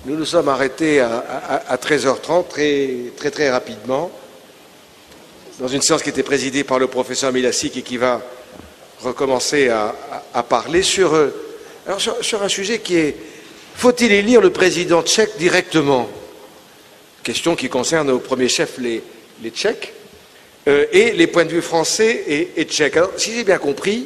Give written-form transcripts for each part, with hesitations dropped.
Nous nous sommes arrêtés à 13h30 très rapidement, dans une séance qui était présidée par le professeur Milasik et qui va recommencer à parler sur un sujet qui est: faut-il élire le président tchèque directement? Question qui concerne au premier chef les Tchèques et les points de vue français et tchèques. Alors, si j'ai bien compris,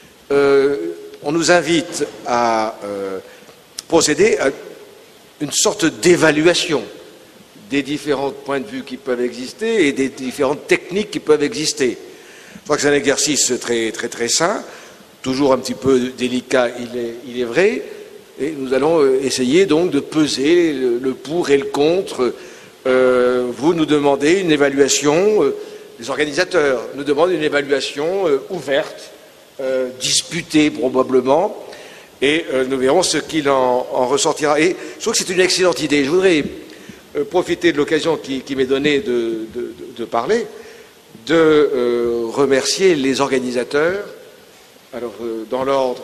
on nous invite à procéder à une sorte d'évaluation des différents points de vue qui peuvent exister et des différentes techniques qui peuvent exister. Je crois que c'est un exercice très sain, toujours un petit peu délicat, il est vrai, et nous allons essayer donc de peser le pour et le contre. Vous nous demandez une évaluation, les organisateurs nous demandent une évaluation ouverte, disputée probablement, et nous verrons ce qu'il en ressortira. Et je trouve que c'est une excellente idée. Je voudrais profiter de l'occasion qui m'est donnée de parler, de remercier les organisateurs, alors dans l'ordre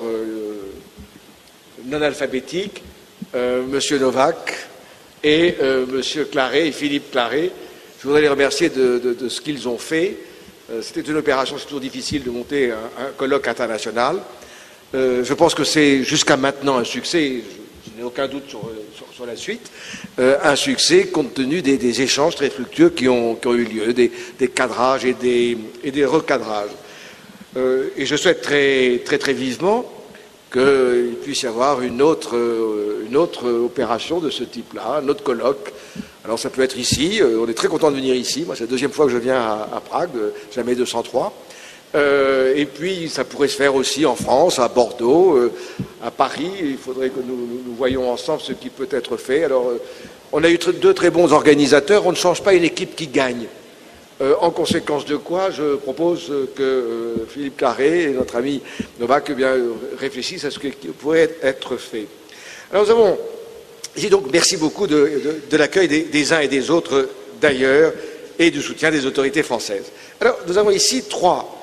non alphabétique, Monsieur Novak et Monsieur Claret et Philippe Claret. Je voudrais les remercier de ce qu'ils ont fait. C'était une opération, c'est toujours difficile de monter un colloque international. Je pense que c'est jusqu'à maintenant un succès, je n'ai aucun doute sur la suite, un succès compte tenu des échanges très fructueux qui ont eu lieu, des cadrages et des recadrages. Et je souhaite très vivement qu'il puisse y avoir une autre opération de ce type-là, un autre colloque. Alors ça peut être ici, on est très content de venir ici. Moi, c'est la deuxième fois que je viens à Prague, jamais 203. Et puis ça pourrait se faire aussi en France, à Bordeaux, à Paris. Il faudrait que nous voyions ensemble ce qui peut être fait. Alors, on a eu deux très bons organisateurs. On ne change pas une équipe qui gagne. En conséquence de quoi, je propose que Philippe Claret et notre ami Novak réfléchissent à ce qui pourrait être fait. Alors nous avons ici donc, merci beaucoup de l'accueil des uns et des autres d'ailleurs et du soutien des autorités françaises. Alors nous avons ici trois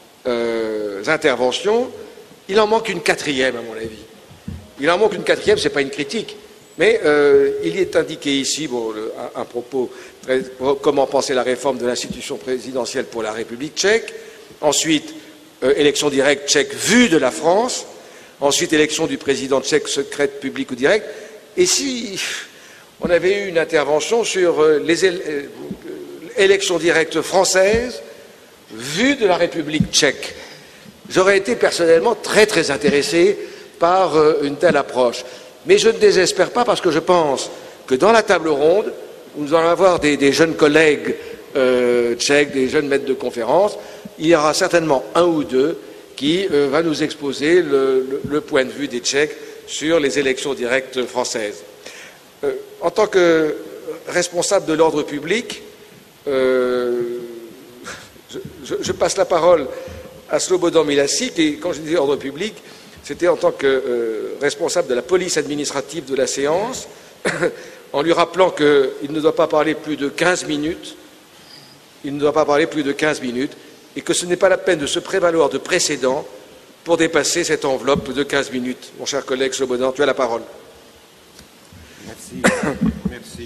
interventions. Il en manque une quatrième à mon avis. Il en manque une quatrième, ce n'est pas une critique. Mais il y est indiqué ici un propos, comment penser la réforme de l'institution présidentielle pour la République tchèque, ensuite élection directe tchèque vue de la France, ensuite élection du président tchèque secrète, publique ou directe, et si on avait eu une intervention sur les élections directes françaises vue de la République tchèque, j'aurais été personnellement très intéressé par une telle approche. Mais je ne désespère pas parce que je pense que dans la table ronde, nous allons avoir des jeunes collègues tchèques, des jeunes maîtres de conférences. Il y aura certainement un ou deux qui va nous exposer le point de vue des Tchèques sur les élections directes françaises. En tant que responsable de l'ordre public, je passe la parole à Slobodan Milasik, et quand je dis ordre public, c'était en tant que responsable de la police administrative de la séance, en lui rappelant qu'il ne doit pas parler plus de 15 minutes, il ne doit pas parler plus de 15 minutes, et que ce n'est pas la peine de se prévaloir de précédents pour dépasser cette enveloppe de 15 minutes. Mon cher collègue Slobodan, tu as la parole. Merci. Merci.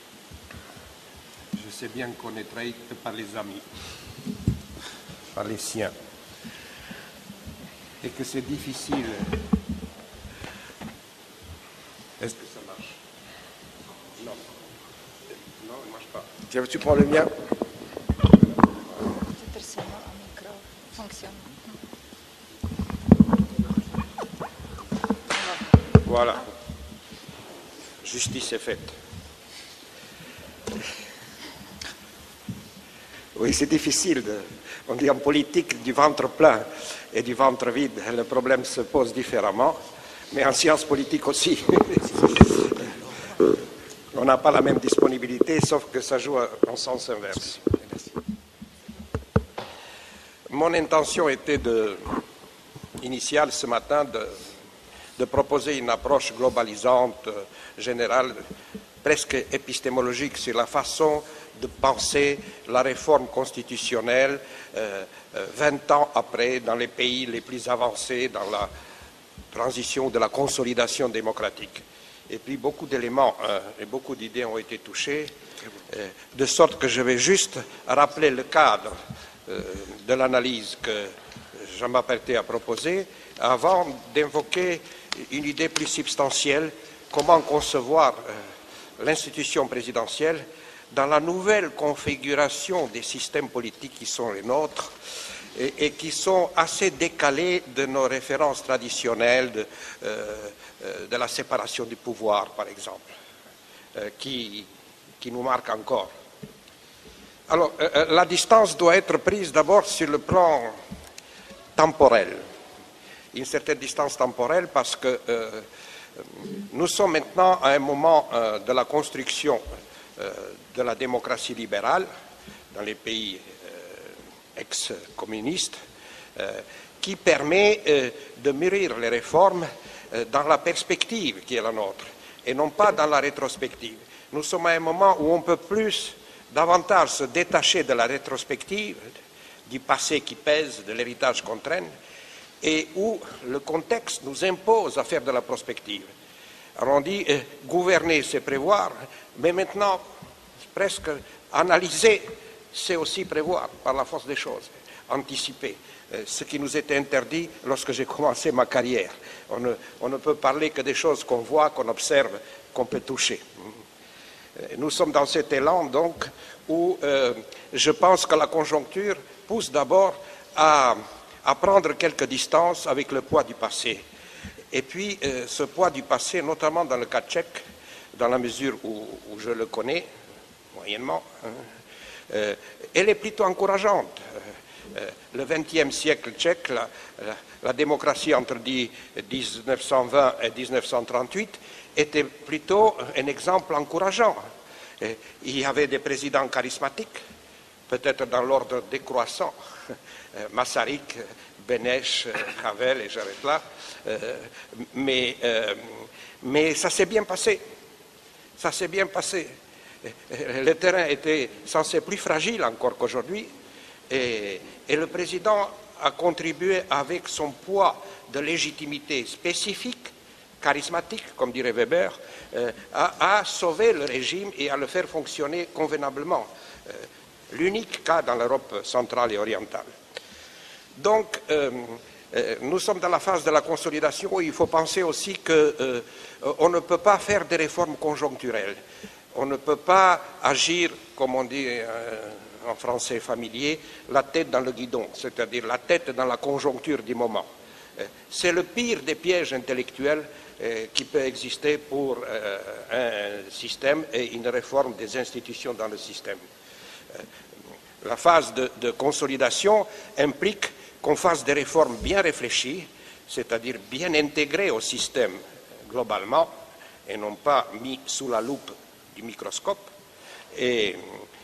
Je sais bien qu'on est trahi par les amis, par les siens, et que c'est difficile. Est-ce que ça marche? Non. Non, il ne marche pas. Tiens, tu prends le mien. Voilà. Justice est faite. Oui, c'est difficile. On dit en politique du ventre plein et du ventre vide. Le problème se pose différemment, mais en sciences politiques aussi. On n'a pas la même disponibilité, sauf que ça joue en sens inverse. Mon intention était initiale ce matin de proposer une approche globalisante, générale, presque épistémologique sur la façon de penser la réforme constitutionnelle 20 ans après dans les pays les plus avancés dans la transition de la consolidation démocratique. et puis beaucoup d'éléments et beaucoup d'idées ont été touchées, de sorte que je vais juste rappeler le cadre de l'analyse que je m'apprêtais à proposer avant d'invoquer une idée plus substantielle, comment concevoir l'institution présidentielle dans la nouvelle configuration des systèmes politiques qui sont les nôtres et qui sont assez décalés de nos références traditionnelles de la séparation du pouvoir, par exemple, qui nous marque encore. Alors, la distance doit être prise d'abord sur le plan temporel, une certaine distance temporelle parce que nous sommes maintenant à un moment de la construction de la démocratie libérale dans les pays ex-communistes qui permet de mûrir les réformes dans la perspective qui est la nôtre et non pas dans la rétrospective. Nous sommes à un moment où on peut davantage se détacher de la rétrospective, du passé qui pèse, de l'héritage qu'on traîne, et où le contexte nous impose à faire de la prospective. Alors on dit gouverner, c'est prévoir, mais maintenant, presque analyser, c'est aussi prévoir par la force des choses, anticiper, ce qui nous était interdit lorsque j'ai commencé ma carrière. On ne peut parler que des choses qu'on voit, qu'on observe, qu'on peut toucher. Nous sommes dans cet élan, donc, où je pense que la conjoncture pousse d'abord à prendre quelques distances avec le poids du passé. Et puis, ce poids du passé, notamment dans le cas tchèque, dans la mesure où je le connais, moyennement, elle est plutôt encourageante. Le XXe siècle tchèque, la démocratie entre 1920 et 1938 était plutôt un exemple encourageant. Il y avait des présidents charismatiques, peut-être dans l'ordre décroissant, Masaryk, Beneš, Havel, et j'arrête là, mais ça s'est bien passé. Ça s'est bien passé. Le terrain était censé plus fragile encore qu'aujourd'hui, et le président a contribué avec son poids de légitimité spécifique, charismatique, comme dirait Weber, à sauver le régime et à le faire fonctionner convenablement. L'unique cas dans l'Europe centrale et orientale. Donc, nous sommes dans la phase de la consolidation où il faut penser aussi qu'on ne peut pas faire des réformes conjoncturelles. On ne peut pas agir, comme on dit en français familier, la tête dans le guidon, c'est-à-dire la tête dans la conjoncture du moment. C'est le pire des pièges intellectuels qui peut exister pour un système et une réforme des institutions dans le système. La phase de consolidation implique qu'on fasse des réformes bien réfléchies, c'est-à-dire bien intégrées au système globalement et non pas mis sous la loupe du microscope, et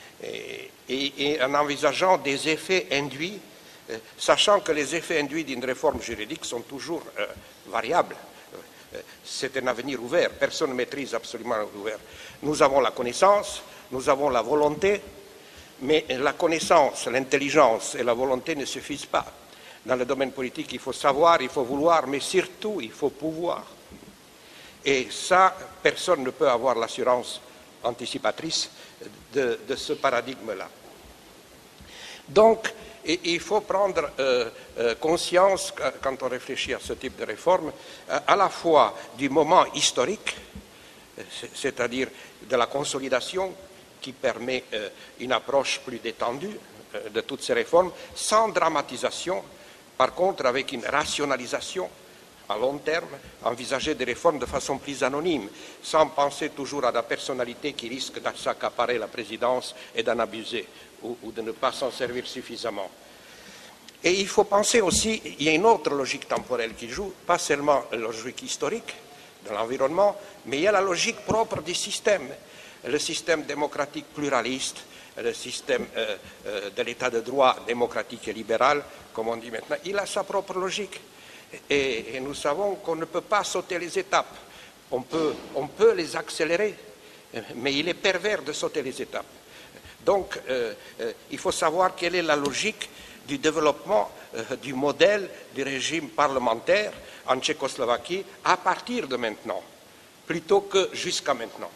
en envisageant des effets induits, sachant que les effets induits d'une réforme juridique sont toujours variables. C'est un avenir ouvert, personne ne maîtrise absolument l'ouvert. Nous avons la connaissance, nous avons la volonté, mais la connaissance, l'intelligence et la volonté ne suffisent pas. Dans le domaine politique, il faut savoir, il faut vouloir, mais surtout, il faut pouvoir. Et ça, personne ne peut avoir l'assurance anticipatrice de ce paradigme-là. Donc, il faut prendre conscience, quand on réfléchit à ce type de réforme, à la fois du moment historique, c'est-à-dire de la consolidation qui permet une approche plus détendue de toutes ces réformes, sans dramatisation, par contre avec une rationalisation à long terme, envisager des réformes de façon plus anonyme, sans penser toujours à la personnalité qui risque de s'accaparer la présidence et d'en abuser ou de ne pas s'en servir suffisamment. Et il faut penser aussi, il y a une autre logique temporelle qui joue, pas seulement la logique historique de l'environnement, mais il y a la logique propre du système. Le système démocratique pluraliste, le système de l'état de droit démocratique et libéral, comme on dit maintenant, il a sa propre logique. Et nous savons qu'on ne peut pas sauter les étapes. On peut les accélérer, mais il est pervers de sauter les étapes. Donc, il faut savoir quelle est la logique du développement du modèle du régime parlementaire en Tchécoslovaquie à partir de maintenant. plutôt que jusqu'à maintenant.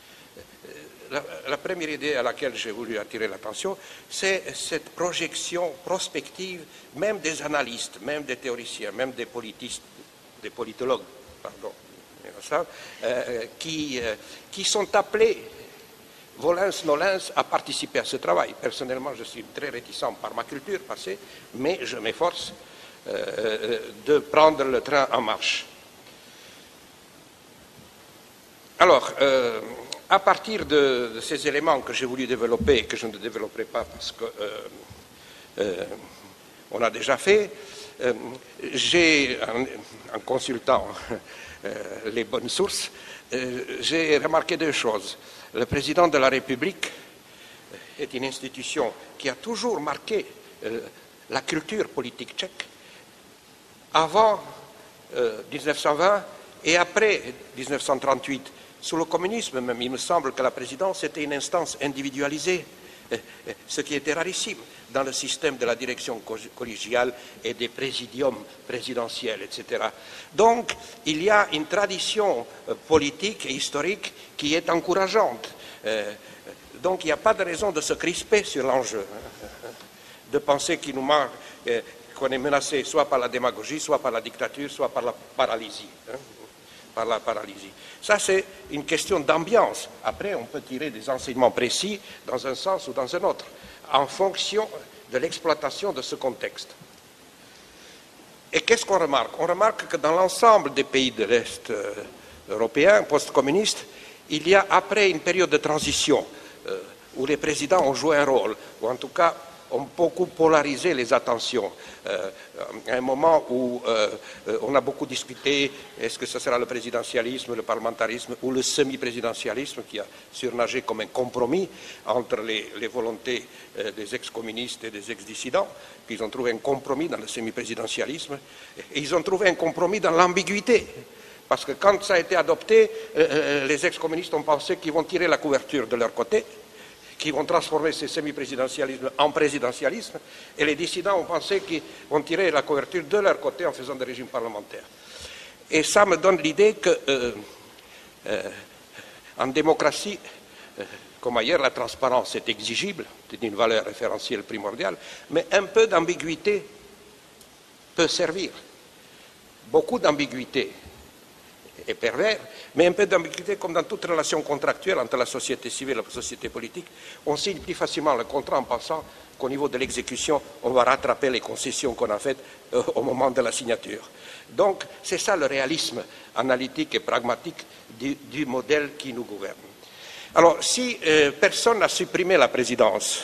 La première idée à laquelle j'ai voulu attirer l'attention, c'est cette projection prospective, même des analystes, même des théoriciens, même des politistes, des politologues, pardon, qui sont appelés, volens nolens, à participer à ce travail. Personnellement, je suis très réticent par ma culture passée, mais je m'efforce de prendre le train en marche. Alors, à partir de ces éléments que j'ai voulu développer et que je ne développerai pas parce qu'on a déjà fait, j'ai, en consultant les bonnes sources, j'ai remarqué deux choses. Le président de la République est une institution qui a toujours marqué la culture politique tchèque avant 1920 et après 1938. Sous le communisme même, il me semble que la présidence était une instance individualisée, ce qui était rarissime dans le système de la direction collégiale et des présidiums présidentiels, etc. Donc, il y a une tradition politique et historique qui est encourageante. Donc, il n'y a pas de raison de se crisper sur l'enjeu, de penser qu'il nous manque, qu'on est menacé soit par la démagogie, soit par la dictature, soit par la paralysie. Par la paralysie. Ça, c'est une question d'ambiance. Après, on peut tirer des enseignements précis dans un sens ou dans un autre, en fonction de l'exploitation de ce contexte. Et qu'est-ce qu'on remarque? On remarque que dans l'ensemble des pays de l'Est européen, post-communistes, il y a, après une période de transition, où les présidents ont joué un rôle, ou en tout cas ont beaucoup polarisé les attentions. À un moment où on a beaucoup discuté, est-ce que ce sera le présidentialisme, le parlementarisme ou le semi-présidentialisme qui a surnagé comme un compromis entre les volontés des ex-communistes et des ex-dissidents, qu'ils ont trouvé un compromis dans le semi-présidentialisme, et ils ont trouvé un compromis dans l'ambiguïté. Parce que quand ça a été adopté, les ex-communistes ont pensé qu'ils vont tirer la couverture de leur côté, qui vont transformer ce semi-présidentialisme en présidentialisme, et les dissidents ont pensé qu'ils vont tirer la couverture de leur côté en faisant des régimes parlementaires. Et ça me donne l'idée que, en démocratie, comme ailleurs, la transparence est exigible, c'est une valeur référentielle primordiale, mais un peu d'ambiguïté peut servir. Beaucoup d'ambiguïté est pervers, mais un peu d'ambiguïté, comme dans toute relation contractuelle entre la société civile et la société politique, on signe plus facilement le contrat en pensant qu'au niveau de l'exécution, on va rattraper les concessions qu'on a faites au moment de la signature. Donc, c'est ça le réalisme analytique et pragmatique du modèle qui nous gouverne. Alors, si personne n'a supprimé la présidence,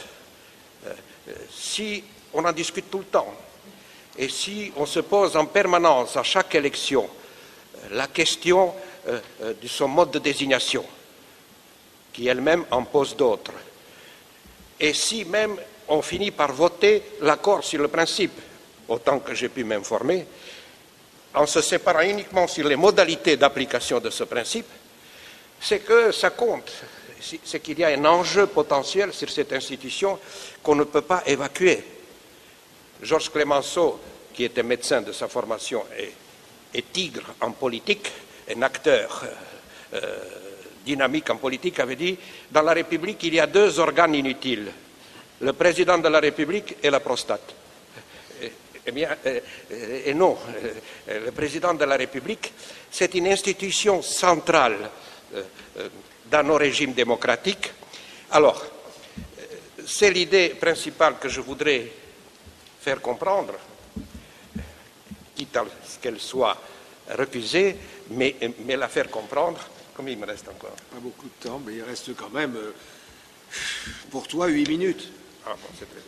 si on en discute tout le temps, et si on se pose en permanence à chaque élection la question de son mode de désignation, qui elle-même en pose d'autres. Et si même on finit par voter l'accord sur le principe, autant que j'ai pu m'informer, en se séparant uniquement sur les modalités d'application de ce principe, c'est que ça compte, c'est qu'il y a un enjeu potentiel sur cette institution qu'on ne peut pas évacuer. Georges Clemenceau, qui était médecin de sa formation et tigre en politique, un acteur dynamique en politique, avait dit « Dans la République, il y a deux organes inutiles, le président de la République et la prostate. » Eh bien, et non, le président de la République, c'est une institution centrale dans nos régimes démocratiques. Alors, c'est l'idée principale que je voudrais faire comprendre, quitte à ce qu'elle soit refusée, mais la faire comprendre. Combien il me reste encore? Pas beaucoup de temps, mais il reste quand même, pour toi, 8 minutes. Ah bon, c'est très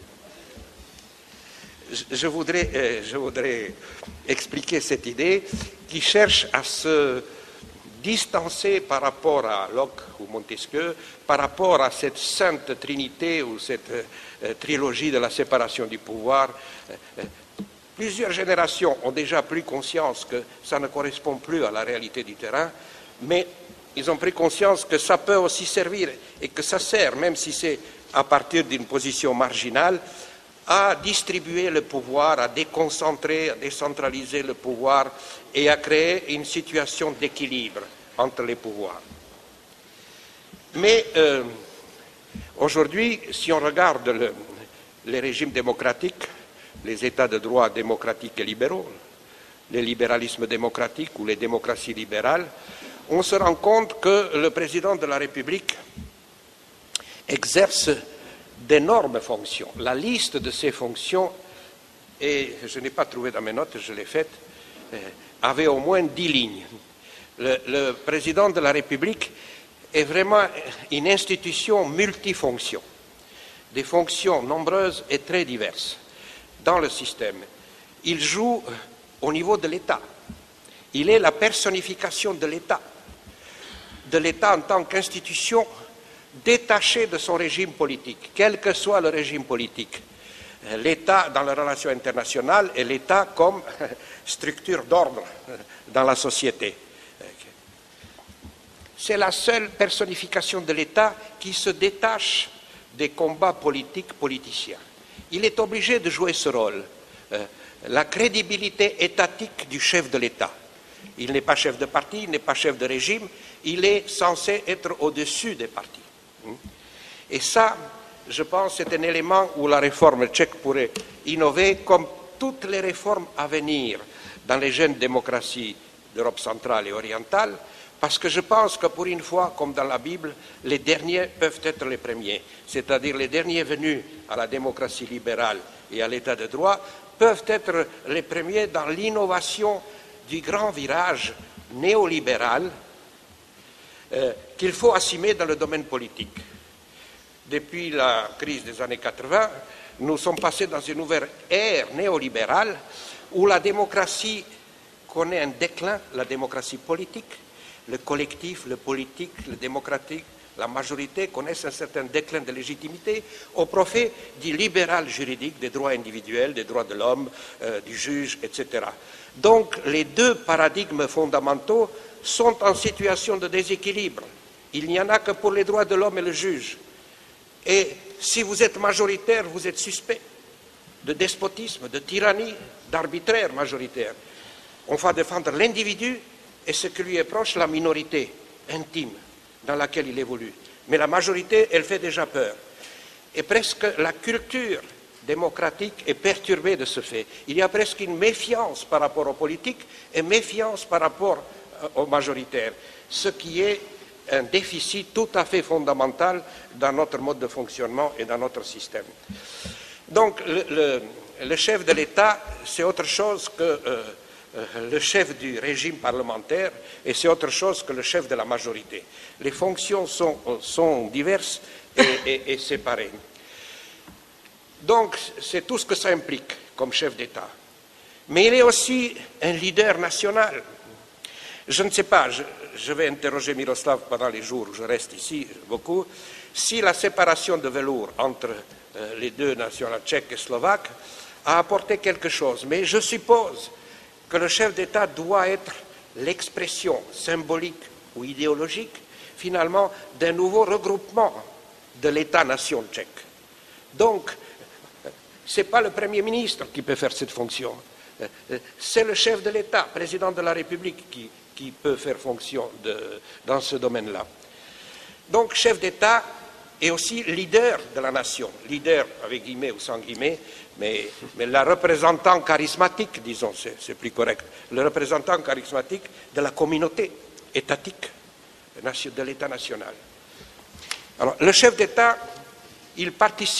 bien. Je voudrais expliquer cette idée qui cherche à se distancer par rapport à Locke ou Montesquieu, par rapport à cette sainte trinité ou cette trilogie de la séparation du pouvoir. Plusieurs générations ont déjà pris conscience que ça ne correspond plus à la réalité du terrain, mais ils ont pris conscience que ça peut aussi servir et que ça sert, même si c'est à partir d'une position marginale, à distribuer le pouvoir, à déconcentrer, à décentraliser le pouvoir et à créer une situation d'équilibre. entre les pouvoirs. Mais aujourd'hui, si on regarde les régimes démocratiques, les États de droit démocratiques et libéraux, les libéralismes démocratiques ou les démocraties libérales, on se rend compte que le président de la République exerce d'énormes fonctions. La liste de ces fonctions, et je n'ai pas trouvé dans mes notes, je l'ai faite, avait au moins 10 lignes. Le président de la République est vraiment une institution multifonction, des fonctions nombreuses et très diverses dans le système. Il joue au niveau de l'État. Il est la personnification de l'État en tant qu'institution détachée de son régime politique, quel que soit le régime politique. L'État dans les relations internationales et l'État comme structure d'ordre dans la société. C'est la seule personnification de l'État qui se détache des combats politiques politiciens. Il est obligé de jouer ce rôle, la crédibilité étatique du chef de l'État. Il n'est pas chef de parti, il n'est pas chef de régime, il est censé être au-dessus des partis. Et ça, je pense, c'est un élément où la réforme tchèque pourrait innover, comme toutes les réformes à venir dans les jeunes démocraties d'Europe centrale et orientale, parce que je pense que pour une fois, comme dans la Bible, les derniers peuvent être les premiers, c'est-à-dire les derniers venus à la démocratie libérale et à l'état de droit peuvent être les premiers dans l'innovation du grand virage néolibéral qu'il faut assumer dans le domaine politique. Depuis la crise des années 80, nous sommes passés dans une nouvelle ère néolibérale où la démocratie connaît un déclin, la démocratie politique, le collectif, le politique, le démocratique, la majorité connaissent un certain déclin de légitimité au profit du libéral juridique, des droits individuels, des droits de l'homme, du juge, etc. Donc les deux paradigmes fondamentaux sont en situation de déséquilibre. Il n'y en a que pour les droits de l'homme et le juge. Et si vous êtes majoritaire, vous êtes suspect de despotisme, de tyrannie, d'arbitraire majoritaire. On va défendre l'individu et ce qui lui est proche, la minorité intime dans laquelle il évolue. Mais la majorité, elle fait déjà peur. Et presque la culture démocratique est perturbée de ce fait. Il y a presque une méfiance par rapport aux politiques et méfiance par rapport aux majoritaires, ce qui est un déficit tout à fait fondamental dans notre mode de fonctionnement et dans notre système. Donc le chef de l'État, c'est autre chose que le chef du régime parlementaire et c'est autre chose que le chef de la majorité. Les fonctions sont diverses et séparées. Donc c'est tout ce que ça implique comme chef d'État. Mais il est aussi un leader national. Je ne sais pas, je vais interroger Miroslav pendant les jours où je reste ici beaucoup, si la séparation de velours entre les deux nations, la tchèque et slovaque, a apporté quelque chose. Mais je suppose que le chef d'État doit être l'expression symbolique ou idéologique, finalement, d'un nouveau regroupement de l'État-nation tchèque. Donc, ce n'est pas le Premier ministre qui peut faire cette fonction, c'est le chef de l'État, président de la République, qui peut faire fonction dans ce domaine-là. Donc, chef d'État est aussi leader de la nation, leader avec guillemets ou sans guillemets, mais le représentant charismatique, disons, c'est plus correct, le représentant charismatique de la communauté étatique de l'État national. Alors, le chef d'État, il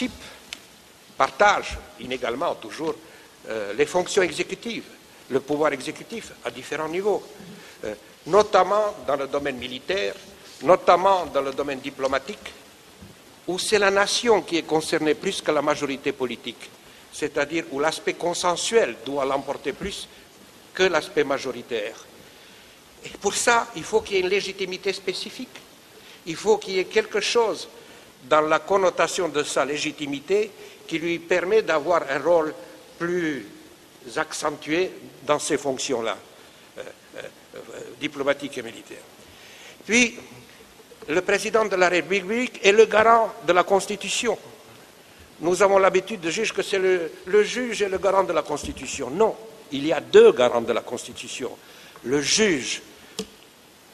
partage inégalement toujours les fonctions exécutives, le pouvoir exécutif à différents niveaux, notamment dans le domaine militaire, notamment dans le domaine diplomatique, où c'est la nation qui est concernée plus que la majorité politique, c'est-à-dire où l'aspect consensuel doit l'emporter plus que l'aspect majoritaire. Et pour ça, il faut qu'il y ait une légitimité spécifique. Il faut qu'il y ait quelque chose dans la connotation de sa légitimité qui lui permet d'avoir un rôle plus accentué dans ces fonctions-là, diplomatiques et militaires. Puis, le président de la République est le garant de la Constitution. Nous avons l'habitude de juger que c'est le juge et le garant de la Constitution. Non, il y a deux garants de la Constitution. Le juge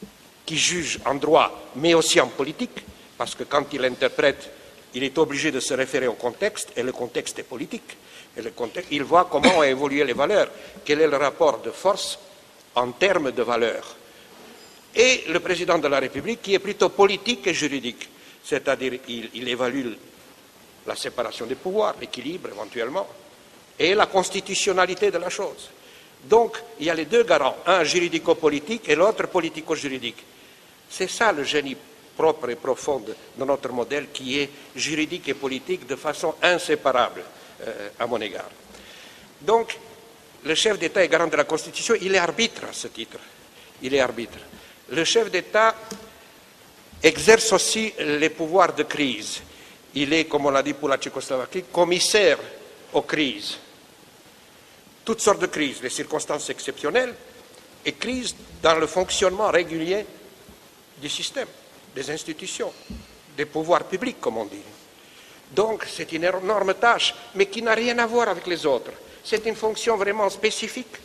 qui juge en droit, mais aussi en politique, parce que quand il interprète, il est obligé de se référer au contexte, et le contexte est politique. Et il voit comment ont évolué les valeurs, quel est le rapport de force en termes de valeurs. Et le président de la République, qui est plutôt politique et juridique, c'est-à-dire il évalue la séparation des pouvoirs, l'équilibre éventuellement, et la constitutionnalité de la chose. Donc, il y a les deux garants, un juridico-politique et l'autre politico-juridique. C'est ça le génie propre et profond de notre modèle qui est juridique et politique de façon inséparable à mon égard. Donc, le chef d'État est garant de la Constitution, il est arbitre à ce titre. Il est arbitre. Le chef d'État exerce aussi les pouvoirs de crise. Il est, comme on l'a dit pour la Tchécoslovaquie, commissaire aux crises. Toutes sortes de crises, les circonstances exceptionnelles et crises dans le fonctionnement régulier du système, des institutions, des pouvoirs publics, comme on dit. Donc, c'est une énorme tâche, mais qui n'a rien à voir avec les autres. C'est une fonction vraiment spécifique.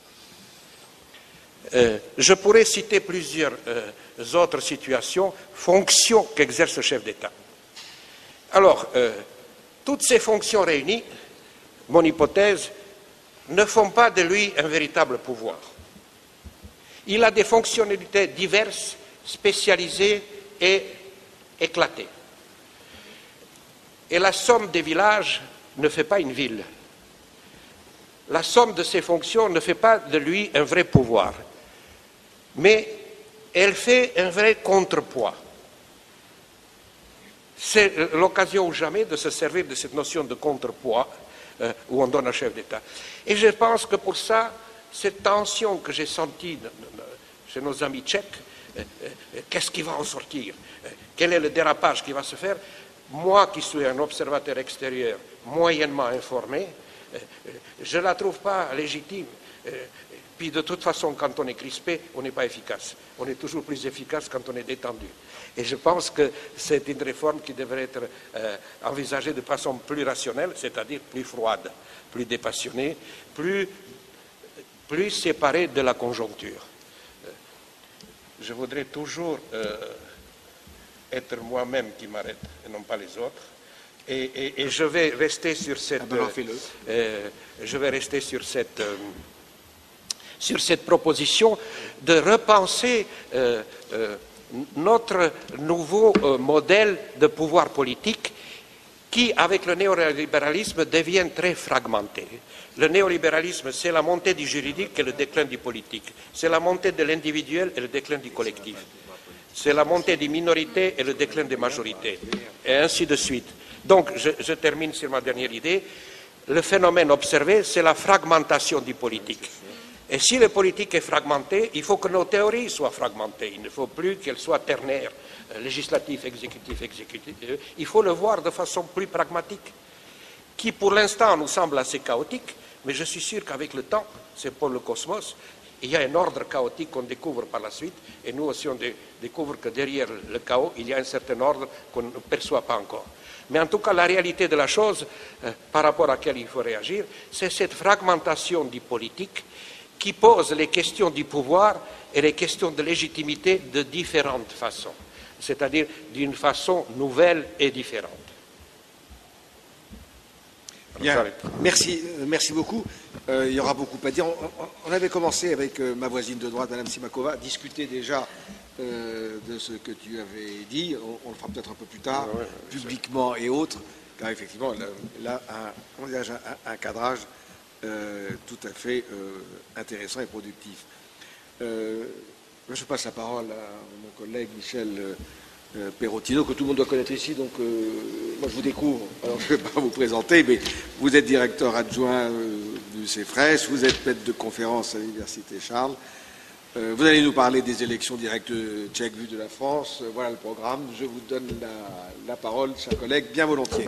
Je pourrais citer plusieurs autres situations, fonctions qu'exerce le chef d'État. Alors, toutes ces fonctions réunies, mon hypothèse, ne font pas de lui un véritable pouvoir. Il a des fonctionnalités diverses, spécialisées et éclatées. Et la somme des villages ne fait pas une ville. La somme de ces fonctions ne fait pas de lui un vrai pouvoir, mais elle fait un vrai contrepoids. C'est l'occasion ou jamais de se servir de cette notion de contrepoids où on donne un chef d'État. Et je pense que pour ça, cette tension que j'ai sentie chez nos amis tchèques, qu'est-ce qui va en sortir? Quel est le dérapage qui va se faire? Moi qui suis un observateur extérieur moyennement informé, je ne la trouve pas légitime. Puis de toute façon, quand on est crispé, on n'est pas efficace. On est toujours plus efficace quand on est détendu. Et je pense que c'est une réforme qui devrait être envisagée de façon plus rationnelle, c'est-à-dire plus froide, plus dépassionnée, plus séparée de la conjoncture. Je voudrais toujours être moi-même qui m'arrête et non pas les autres. Et je vais rester sur cette... je vais rester sur cette proposition de repenser notre nouveau modèle de pouvoir politique qui, avec le néolibéralisme, devient très fragmenté. Le néolibéralisme, c'est la montée du juridique et le déclin du politique. C'est la montée de l'individuel et le déclin du collectif. C'est la montée des minorités et le déclin des majorités, et ainsi de suite. Donc, je termine sur ma dernière idée. Le phénomène observé, c'est la fragmentation du politique. Et si le politique est fragmenté, il faut que nos théories soient fragmentées. Il ne faut plus qu'elles soient ternaires, législatif, exécutif. Il faut le voir de façon plus pragmatique, qui pour l'instant nous semble assez chaotique, mais je suis sûr qu'avec le temps, c'est pour le cosmos, il y a un ordre chaotique qu'on découvre par la suite, et nous aussi on découvre que derrière le chaos, il y a un certain ordre qu'on ne perçoit pas encore. Mais en tout cas, la réalité de la chose, par rapport à laquelle il faut réagir, c'est cette fragmentation du politique qui pose les questions du pouvoir et les questions de légitimité de différentes façons, c'est-à-dire d'une façon nouvelle et différente. Bien, merci beaucoup. Il y aura beaucoup à dire. On avait commencé avec ma voisine de droite, Mme Simakova, à discuter déjà de ce que tu avais dit. On le fera peut-être un peu plus tard, publiquement et autres, car effectivement, là, on dégage un cadrage tout à fait intéressant et productif. Je passe la parole à mon collègue Michel Perrottino, que tout le monde doit connaître ici, donc moi je vous découvre, alors je ne vais pas vous présenter, mais vous êtes directeur adjoint du CEFRES, vous êtes maître de conférence à l'Université Charles, vous allez nous parler des élections directes tchèques vues de la France, voilà le programme, je vous donne la parole, chers collègues, bien volontiers.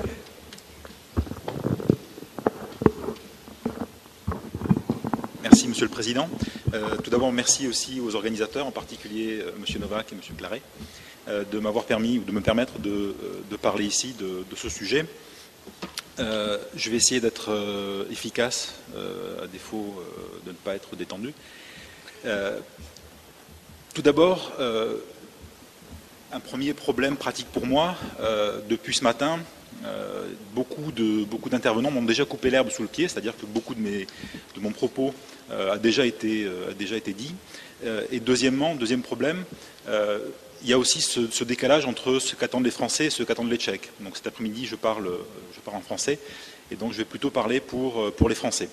Merci, Monsieur le Président. Tout d'abord, merci aussi aux organisateurs, en particulier M. Novak et M. Claret, de m'avoir permis ou de me permettre de parler ici de ce sujet. Je vais essayer d'être efficace, à défaut de ne pas être détendu. Tout d'abord, un premier problème pratique pour moi, depuis ce matin, beaucoup d'intervenants m'ont déjà coupé l'herbe sous le pied, c'est-à-dire que beaucoup de mon propos a déjà été dit. Et deuxième problème, il y a aussi ce décalage entre ce qu'attendent les Français et ce qu'attendent les Tchèques. Donc cet après-midi, je parle en français, et donc je vais plutôt parler pour les Français.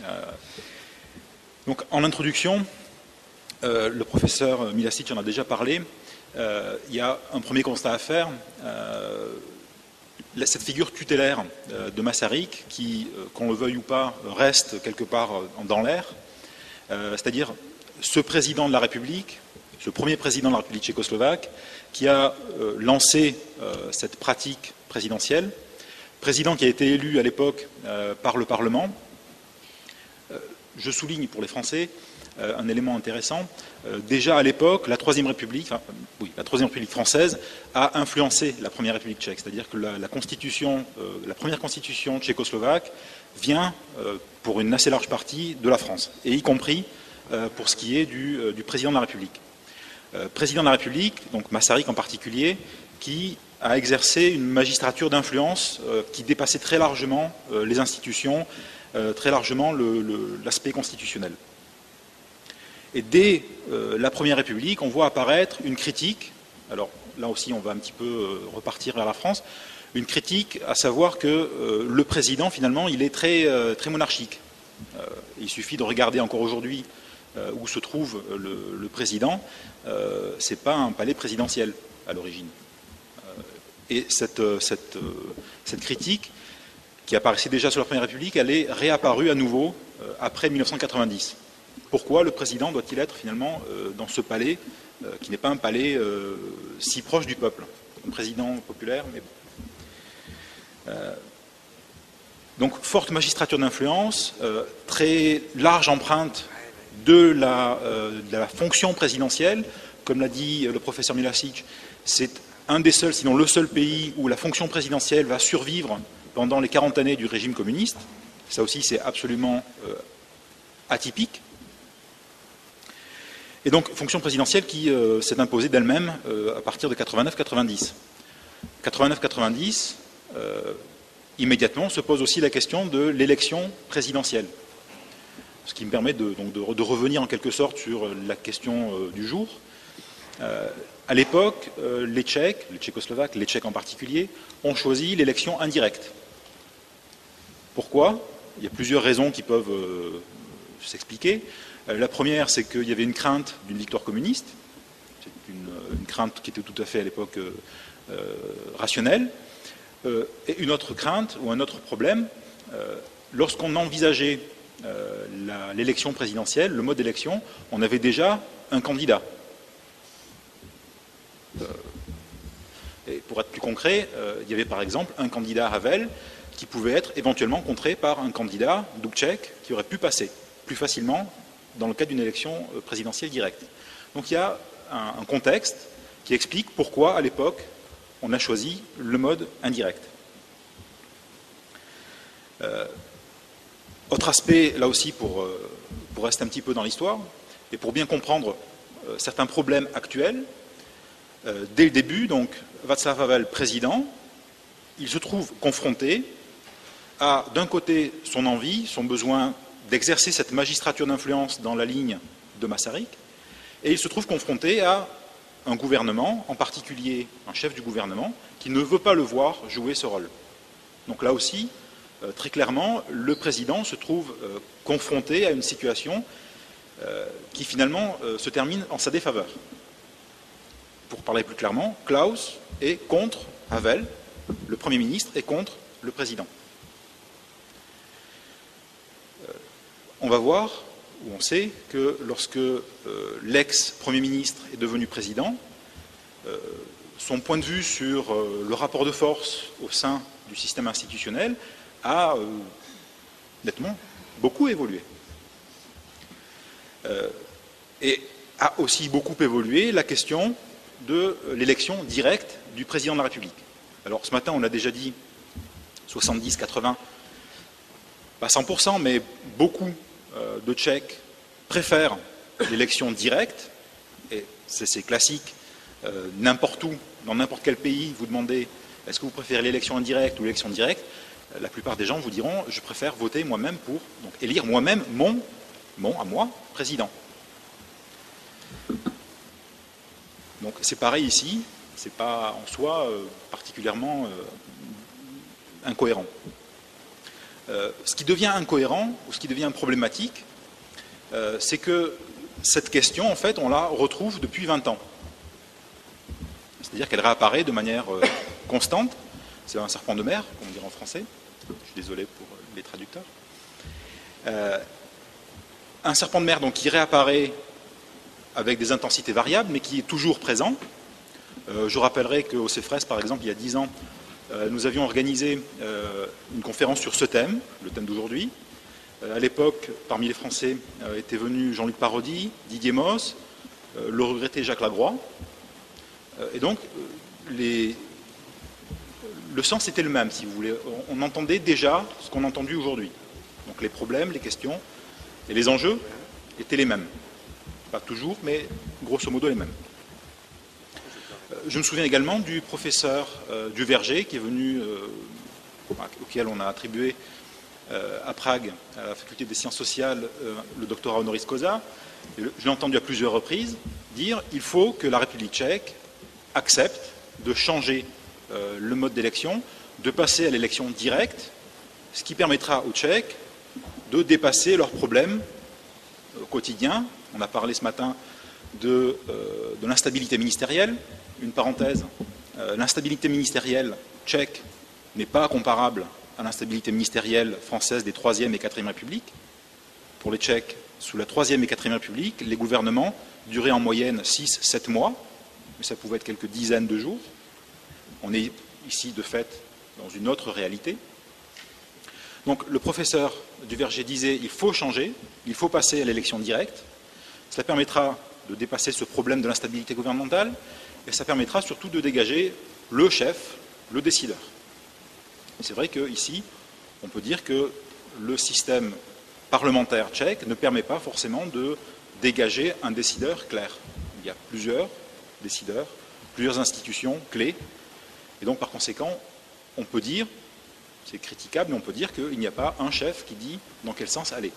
Donc en introduction, le professeur Milasic en a déjà parlé. Il y a un premier constat à faire. Cette figure tutélaire de Masaryk, qui, qu'on le veuille ou pas, reste quelque part dans l'air, c'est-à-dire ce président de la République, ce premier président de la République tchécoslovaque, qui a lancé cette pratique présidentielle, président qui a été élu à l'époque par le Parlement. Je souligne pour les Français un élément intéressant. Déjà à l'époque, la Troisième République française a influencé la Première République tchèque, c'est-à-dire que la première constitution tchécoslovaque vient pour une assez large partie de la France, et y compris pour ce qui est du président de la République. Président de la République, donc Masaryk en particulier, qui a exercé une magistrature d'influence qui dépassait très largement les institutions, très largement l'aspect constitutionnel. Et dès la Première République, on voit apparaître une critique, alors là aussi on va un petit peu repartir vers la France, une critique à savoir que le président finalement il est très monarchique. Il suffit de regarder encore aujourd'hui où se trouve le président, c'est pas un palais présidentiel à l'origine. Et cette critique, qui apparaissait déjà sous la Première République, elle est réapparue à nouveau après 1990. Pourquoi le président doit-il être finalement dans ce palais qui n'est pas un palais si proche du peuple? Un président populaire, mais bon. Donc forte magistrature d'influence, très large empreinte de la fonction présidentielle. Comme l'a dit le professeur Milasic, c'est un des seuls, sinon le seul pays où la fonction présidentielle va survivre pendant les 40 années du régime communiste. Ça aussi, c'est absolument atypique. Et donc, fonction présidentielle qui s'est imposée d'elle-même à partir de 89-90. 89-90, immédiatement, se pose aussi la question de l'élection présidentielle. Ce qui me permet de revenir en quelque sorte sur la question du jour. À l'époque, les Tchèques, les Tchécoslovaques, les Tchèques en particulier, ont choisi l'élection indirecte. Pourquoi? Il y a plusieurs raisons qui peuvent s'expliquer. La première, c'est qu'il y avait une crainte d'une victoire communiste. C'est une crainte qui était tout à fait à l'époque rationnelle. Et une autre crainte, ou un autre problème, lorsqu'on envisageait l'élection présidentielle, le mode d'élection, on avait déjà un candidat. Et pour être plus concret, il y avait par exemple un candidat Havel qui pouvait être éventuellement contré par un candidat Dubček qui aurait pu passer plus facilement dans le cadre d'une élection présidentielle directe. Donc il y a un contexte qui explique pourquoi, à l'époque, on a choisi le mode indirect. Autre aspect, là aussi, pour rester un petit peu dans l'histoire, et pour bien comprendre certains problèmes actuels, dès le début, donc, Václav Havel, président, il se trouve confronté à, d'un côté, son envie, son besoin d'exercer cette magistrature d'influence dans la ligne de Masaryk, et il se trouve confronté à un gouvernement, en particulier un chef du gouvernement, qui ne veut pas le voir jouer ce rôle. Donc là aussi, très clairement, le président se trouve confronté à une situation qui finalement se termine en sa défaveur. Pour parler plus clairement, Klaus est contre Havel, le Premier ministre est contre le président. On va voir, ou on sait, que lorsque l'ex-Premier ministre est devenu président, son point de vue sur le rapport de force au sein du système institutionnel a nettement beaucoup évolué. Et a aussi beaucoup évolué la question de l'élection directe du président de la République. Alors ce matin, on a déjà dit 70, 80, pas 100%, mais beaucoup de Tchèques préfèrent l'élection directe, et c'est classique. N'importe où, dans n'importe quel pays, vous demandez est-ce que vous préférez l'élection indirecte ou l'élection directe, la plupart des gens vous diront je préfère voter moi-même pour donc, élire moi-même à moi, président. Donc c'est pareil ici, c'est pas en soi particulièrement incohérent. Ce qui devient incohérent ou ce qui devient problématique, c'est que cette question, en fait, on la retrouve depuis 20 ans. C'est-à-dire qu'elle réapparaît de manière constante. C'est un serpent de mer, comme on dirait en français. Je suis désolé pour les traducteurs. Un serpent de mer donc, qui réapparaît avec des intensités variables, mais qui est toujours présent. Je rappellerai qu'au CEFRES, par exemple, il y a 10 ans, nous avions organisé une conférence sur ce thème, le thème d'aujourd'hui. À l'époque, parmi les Français, étaient venus Jean-Luc Parodi, Didier Moss, le regretté Jacques Lagroix. Et donc, le sens était le même, si vous voulez. On entendait déjà ce qu'on a entendu aujourd'hui. Donc les problèmes, les questions et les enjeux étaient les mêmes. Pas toujours, mais grosso modo les mêmes. Je me souviens également du professeur Duverger, qui est venu, auquel on a attribué à Prague, à la faculté des sciences sociales, le doctorat honoris causa. Je l'ai entendu à plusieurs reprises dire qu'il faut que la République tchèque accepte de changer le mode d'élection, de passer à l'élection directe, ce qui permettra aux Tchèques de dépasser leurs problèmes au quotidien. On a parlé ce matin de l'instabilité ministérielle. Une parenthèse, l'instabilité ministérielle tchèque n'est pas comparable à l'instabilité ministérielle française des 3e et 4e Républiques. Pour les Tchèques, sous la 3e et 4e République, les gouvernements duraient en moyenne 6-7 mois, mais ça pouvait être quelques dizaines de jours. On est ici, de fait, dans une autre réalité. Donc le professeur Duverger disait il faut changer, il faut passer à l'élection directe. Cela permettra de dépasser ce problème de l'instabilité gouvernementale et ça permettra surtout de dégager le chef, le décideur. C'est vrai qu'ici, on peut dire que le système parlementaire tchèque ne permet pas forcément de dégager un décideur clair. Il y a plusieurs décideurs, plusieurs institutions clés, et donc par conséquent, on peut dire, c'est critiquable, mais on peut dire qu'il n'y a pas un chef qui dit dans quel sens aller.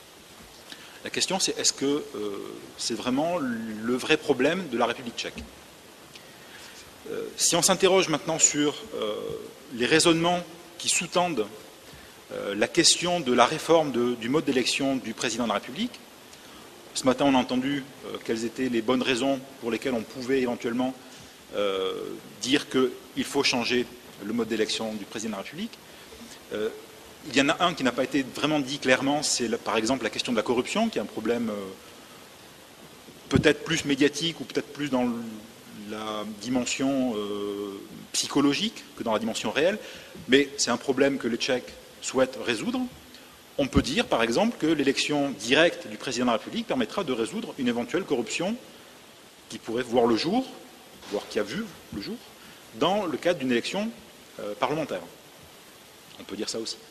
La question c'est est-ce que c'est vraiment le vrai problème de la République tchèque? Si on s'interroge maintenant sur les raisonnements qui sous-tendent la question de la réforme du mode d'élection du président de la République, ce matin on a entendu quelles étaient les bonnes raisons pour lesquelles on pouvait éventuellement dire qu'il faut changer le mode d'élection du président de la République. Il y en a un qui n'a pas été vraiment dit clairement, c'est par exemple la question de la corruption, qui est un problème peut-être plus médiatique ou peut-être plus dans la dimension psychologique que dans la dimension réelle, mais c'est un problème que les Tchèques souhaitent résoudre. On peut dire par exemple que l'élection directe du président de la République permettra de résoudre une éventuelle corruption qui pourrait voir le jour, voire qui a vu le jour, dans le cadre d'une élection parlementaire. On peut dire ça aussi.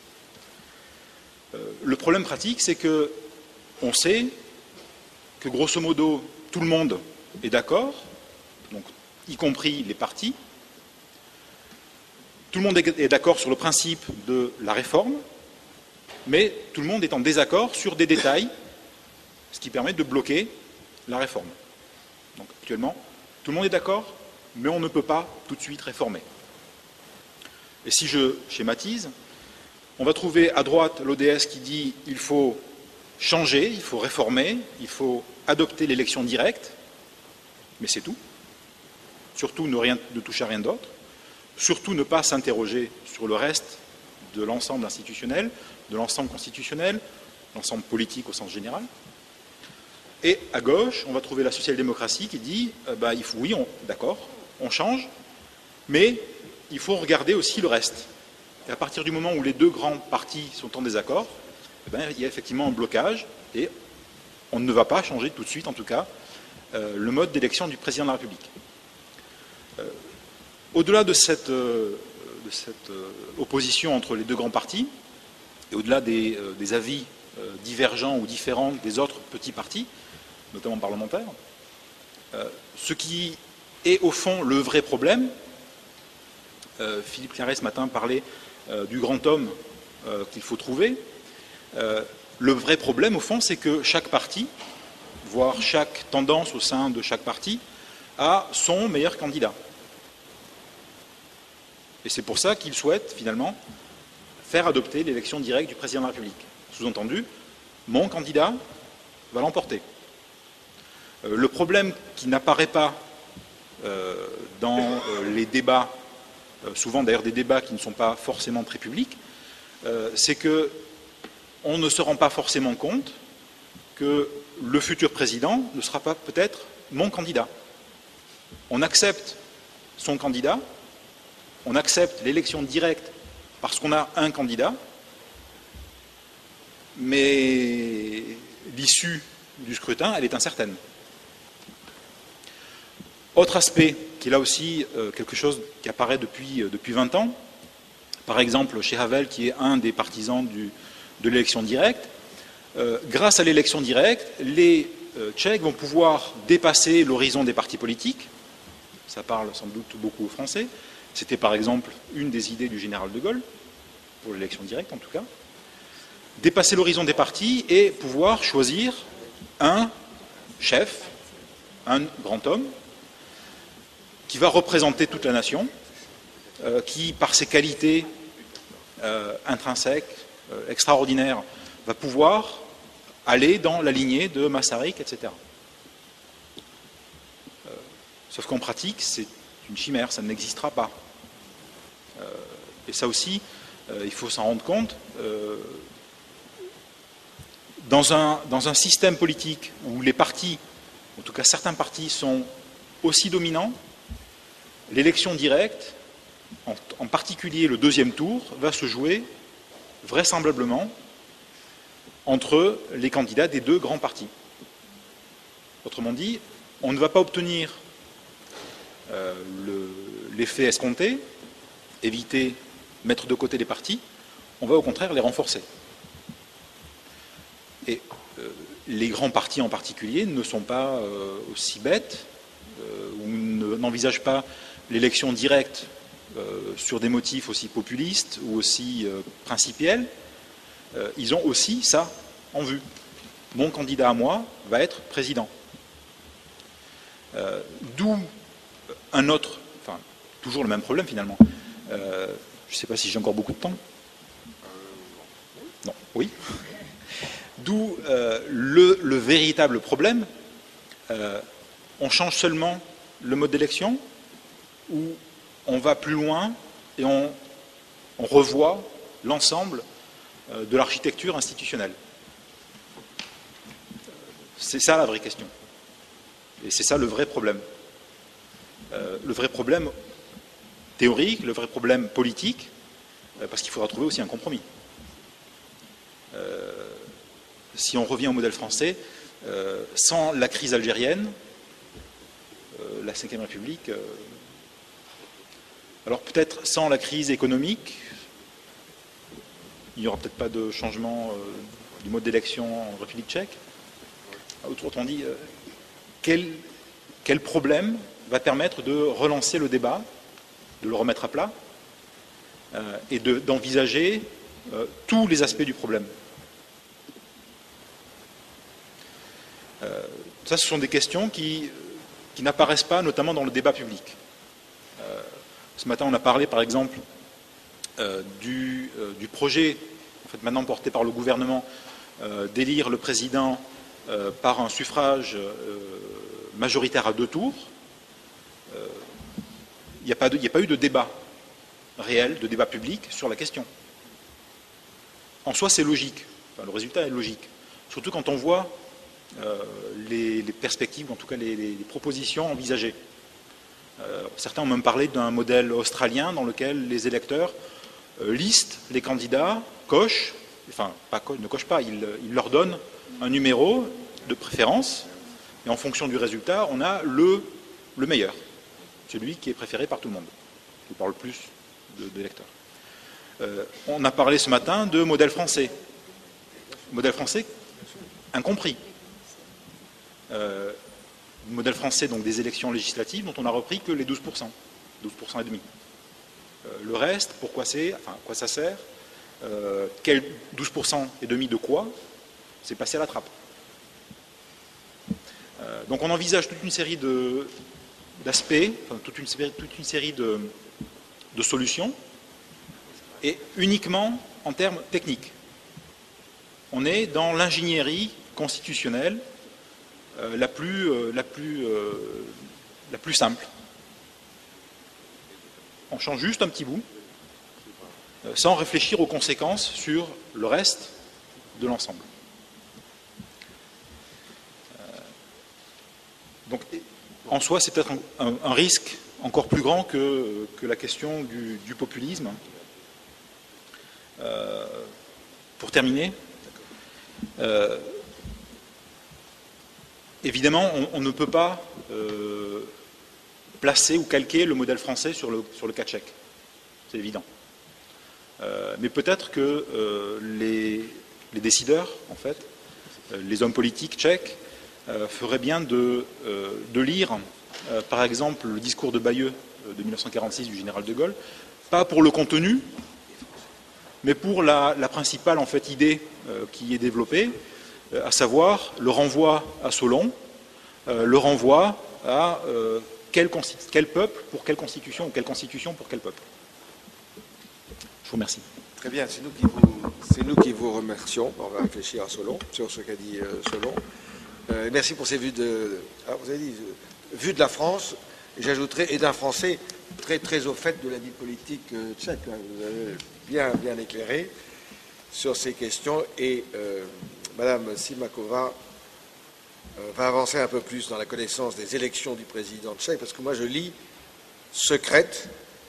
Le problème pratique, c'est que on sait que grosso modo tout le monde est d'accord, donc y compris les partis. Tout le monde est d'accord sur le principe de la réforme, mais tout le monde est en désaccord sur des détails, ce qui permet de bloquer la réforme. Donc actuellement, tout le monde est d'accord, mais on ne peut pas tout de suite réformer. Et si je schématise, on va trouver à droite l'ODS qui dit il faut changer, il faut réformer, il faut adopter l'élection directe, mais c'est tout. Surtout ne toucher à rien d'autre. Surtout ne pas s'interroger sur le reste de l'ensemble institutionnel, de l'ensemble constitutionnel, l'ensemble politique au sens général. Et à gauche, on va trouver la social-démocratie qui dit oui, d'accord, on change, mais il faut regarder aussi le reste. Et à partir du moment où les deux grands partis sont en désaccord, il y a effectivement un blocage et on ne va pas changer tout de suite, en tout cas, le mode d'élection du président de la République. Au-delà de cette opposition entre les deux grands partis, et au-delà des avis divergents ou différents des autres petits partis, notamment parlementaires, Ce qui est au fond le vrai problème, Philippe Claret ce matin parlait du grand homme qu'il faut trouver. Le vrai problème au fond, c'est que chaque parti, voire chaque tendance au sein de chaque parti, a son meilleur candidat. Et c'est pour ça qu'il souhaite finalement faire adopter l'élection directe du président de la République. Sous-entendu, mon candidat va l'emporter. Le problème qui n'apparaît pas dans les débats, souvent d'ailleurs des débats qui ne sont pas forcément très publics, c'est qu'on ne se rend pas forcément compte que le futur président ne sera pas peut-être mon candidat. On accepte son candidat, on accepte l'élection directe parce qu'on a un candidat, mais l'issue du scrutin, elle est incertaine. Autre aspect, qui est là aussi quelque chose qui apparaît depuis 20 ans, par exemple chez Havel, qui est un des partisans de l'élection directe, grâce à l'élection directe, les Tchèques vont pouvoir dépasser l'horizon des partis politiques. Ça parle sans doute beaucoup aux Français. C'était par exemple une des idées du général de Gaulle, pour l'élection directe en tout cas. Dépasser l'horizon des partis et pouvoir choisir un chef, un grand homme, qui va représenter toute la nation, qui par ses qualités intrinsèques, extraordinaires, va pouvoir aller dans la lignée de Masaryk, etc. Sauf qu'en pratique, c'est une chimère, ça n'existera pas. Et ça aussi, il faut s'en rendre compte. Dans un système politique où les partis, en tout cas certains partis, sont aussi dominants, l'élection directe, en particulier le deuxième tour, va se jouer vraisemblablement entre les candidats des deux grands partis. Autrement dit, on ne va pas obtenir l'effet escompté, éviter, mettre de côté les partis, on va au contraire les renforcer. Et les grands partis en particulier ne sont pas aussi bêtes ou n'envisagent pas l'élection directe sur des motifs aussi populistes ou aussi principiels. Ils ont aussi ça en vue. Mon candidat à moi va être président. D'où un autre, enfin toujours le même problème finalement. Je ne sais pas si j'ai encore beaucoup de temps. Non, oui. D'où le véritable problème. On change seulement le mode d'élection ou on va plus loin et on revoit l'ensemble de l'architecture institutionnelle. C'est ça la vraie question. Et c'est ça le vrai problème. Le vrai problème théorique, le vrai problème politique, parce qu'il faudra trouver aussi un compromis. Si on revient au modèle français, sans la crise algérienne, la Ve République, alors peut-être sans la crise économique, il n'y aura peut-être pas de changement du mode d'élection en République tchèque. Autrement dit, quel problème va permettre de relancer le débat, de le remettre à plat et d'envisager tous les aspects du problème. Ça, ce sont des questions qui n'apparaissent pas, notamment dans le débat public. Ce matin, on a parlé, par exemple, du projet, en fait, maintenant porté par le gouvernement, d'élire le président par un suffrage majoritaire à 2 tours. Il n'y a pas eu de débat réel, de débat public sur la question. En soi, c'est logique. Enfin, le résultat est logique. Surtout quand on voit les perspectives, en tout cas les propositions envisagées. Certains ont même parlé d'un modèle australien dans lequel les électeurs listent les candidats, cochent, enfin ne cochent pas, ils leur donnent un numéro de préférence et en fonction du résultat, on a le meilleur, celui qui est préféré par tout le monde, qui parle plus d'électeurs. On a parlé ce matin de modèle français. Modèle français incompris. modèle français donc des élections législatives dont on a repris que les 12%, 12% et demi. Le reste, quoi ça sert, quel 12% et demi de quoi, c'est passé à la trappe. Donc on envisage toute une série d'aspects, toute une série de solutions, et uniquement en termes techniques. On est dans l'ingénierie constitutionnelle la plus simple. On change juste un petit bout, sans réfléchir aux conséquences sur le reste de l'ensemble. Donc, en soi, c'est peut-être un risque encore plus grand que la question du populisme. Pour terminer, évidemment, on ne peut pas placer ou calquer le modèle français sur le cas tchèque. C'est évident. Mais peut-être que les décideurs, en fait, les hommes politiques tchèques, feraient bien de lire, par exemple, le discours de Bayeux de 1946 du général de Gaulle, pas pour le contenu, mais pour la principale en fait, idée qui est développée, à savoir le renvoi à Solon, le renvoi à quel peuple pour quelle constitution, ou quelle constitution pour quel peuple. Je vous remercie. Très bien, c'est nous qui vous remercions. On va réfléchir à Solon, sur ce qu'a dit Solon. Merci pour ces vues vous avez dit vues de la France, et j'ajouterai, et d'un Français très, très au fait de la vie politique tchèque. Vous avez bien éclairé sur ces questions, et Madame Simakova va avancer un peu plus dans la connaissance des élections du président tchèque, parce que moi je lis secrète,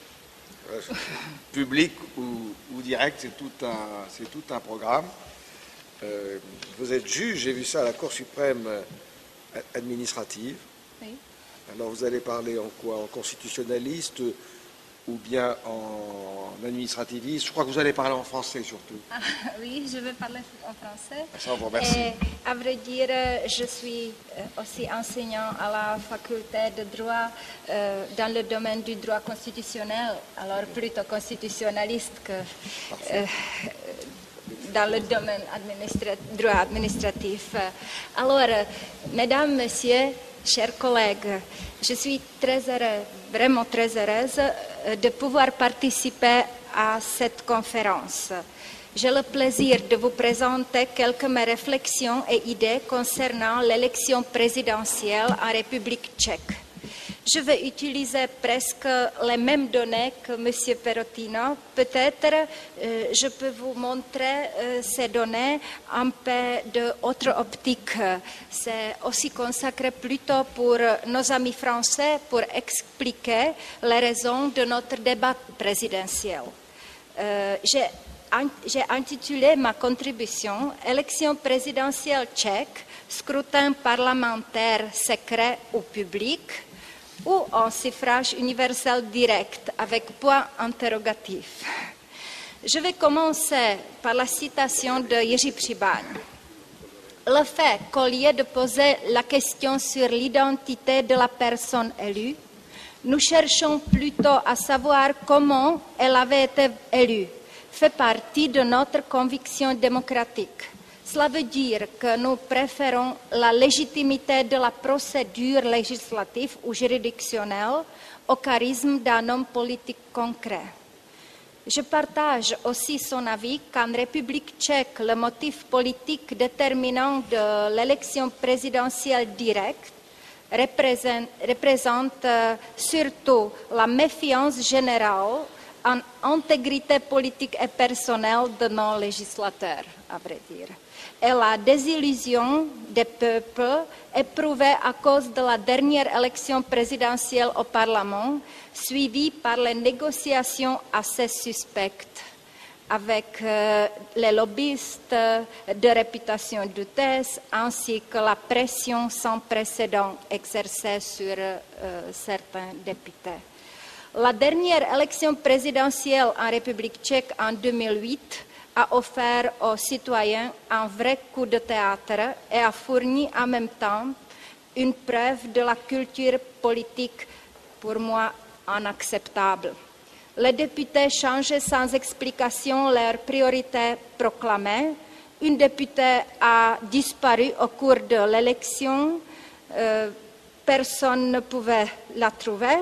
public ou direct, c'est tout un programme. Vous êtes juge, j'ai vu ça à la Cour suprême administrative. Oui. Alors vous allez parler en quoi? En constitutionnaliste ou bien en administrativiste? Je crois que vous allez parler en français surtout. Ah, oui, je vais parler en français. Ça, on vous remercie. Et, à vrai dire, je suis aussi enseignant à la faculté de droit dans le domaine du droit constitutionnel, alors plutôt constitutionnaliste que dans le domaine droit administratif. Alors, mesdames, messieurs, chers collègues, je suis très heureuse, vraiment très heureuse de pouvoir participer à cette conférence. J'ai le plaisir de vous présenter quelques de mes réflexions et idées concernant l'élection présidentielle en République tchèque. Je vais utiliser presque les mêmes données que M. Perotino. Peut-être je peux vous montrer ces données un peu d'autre optique. C'est aussi consacré plutôt pour nos amis français pour expliquer les raisons de notre débat présidentiel. J'ai intitulé ma contribution « Élection présidentielle tchèque, scrutin parlementaire secret ou public » ou en suffrage universel direct avec point interrogatif. Je vais commencer par la citation de Jiří Příbaň. Le fait qu'au lieu de poser la question sur l'identité de la personne élue, nous cherchons plutôt à savoir comment elle avait été élue, fait partie de notre conviction démocratique. Cela veut dire que nous préférons la légitimité de la procédure législative ou juridictionnelle au charisme d'un homme politique concret. Je partage aussi son avis qu'en République tchèque, le motif politique déterminant de l'élection présidentielle directe représente surtout la méfiance générale en intégrité politique et personnelle de nos législateurs, à vrai dire, et la désillusion des peuples éprouvée à cause de la dernière élection présidentielle au Parlement, suivie par les négociations assez suspectes avec les lobbyistes de réputation douteuse ainsi que la pression sans précédent exercée sur certains députés. La dernière élection présidentielle en République tchèque en 2008 a offert aux citoyens un vrai coup de théâtre et a fourni en même temps une preuve de la culture politique pour moi inacceptable. Les députés changent sans explication leurs priorités proclamées. Une députée a disparu au cours de l'élection. Personne ne pouvait la trouver.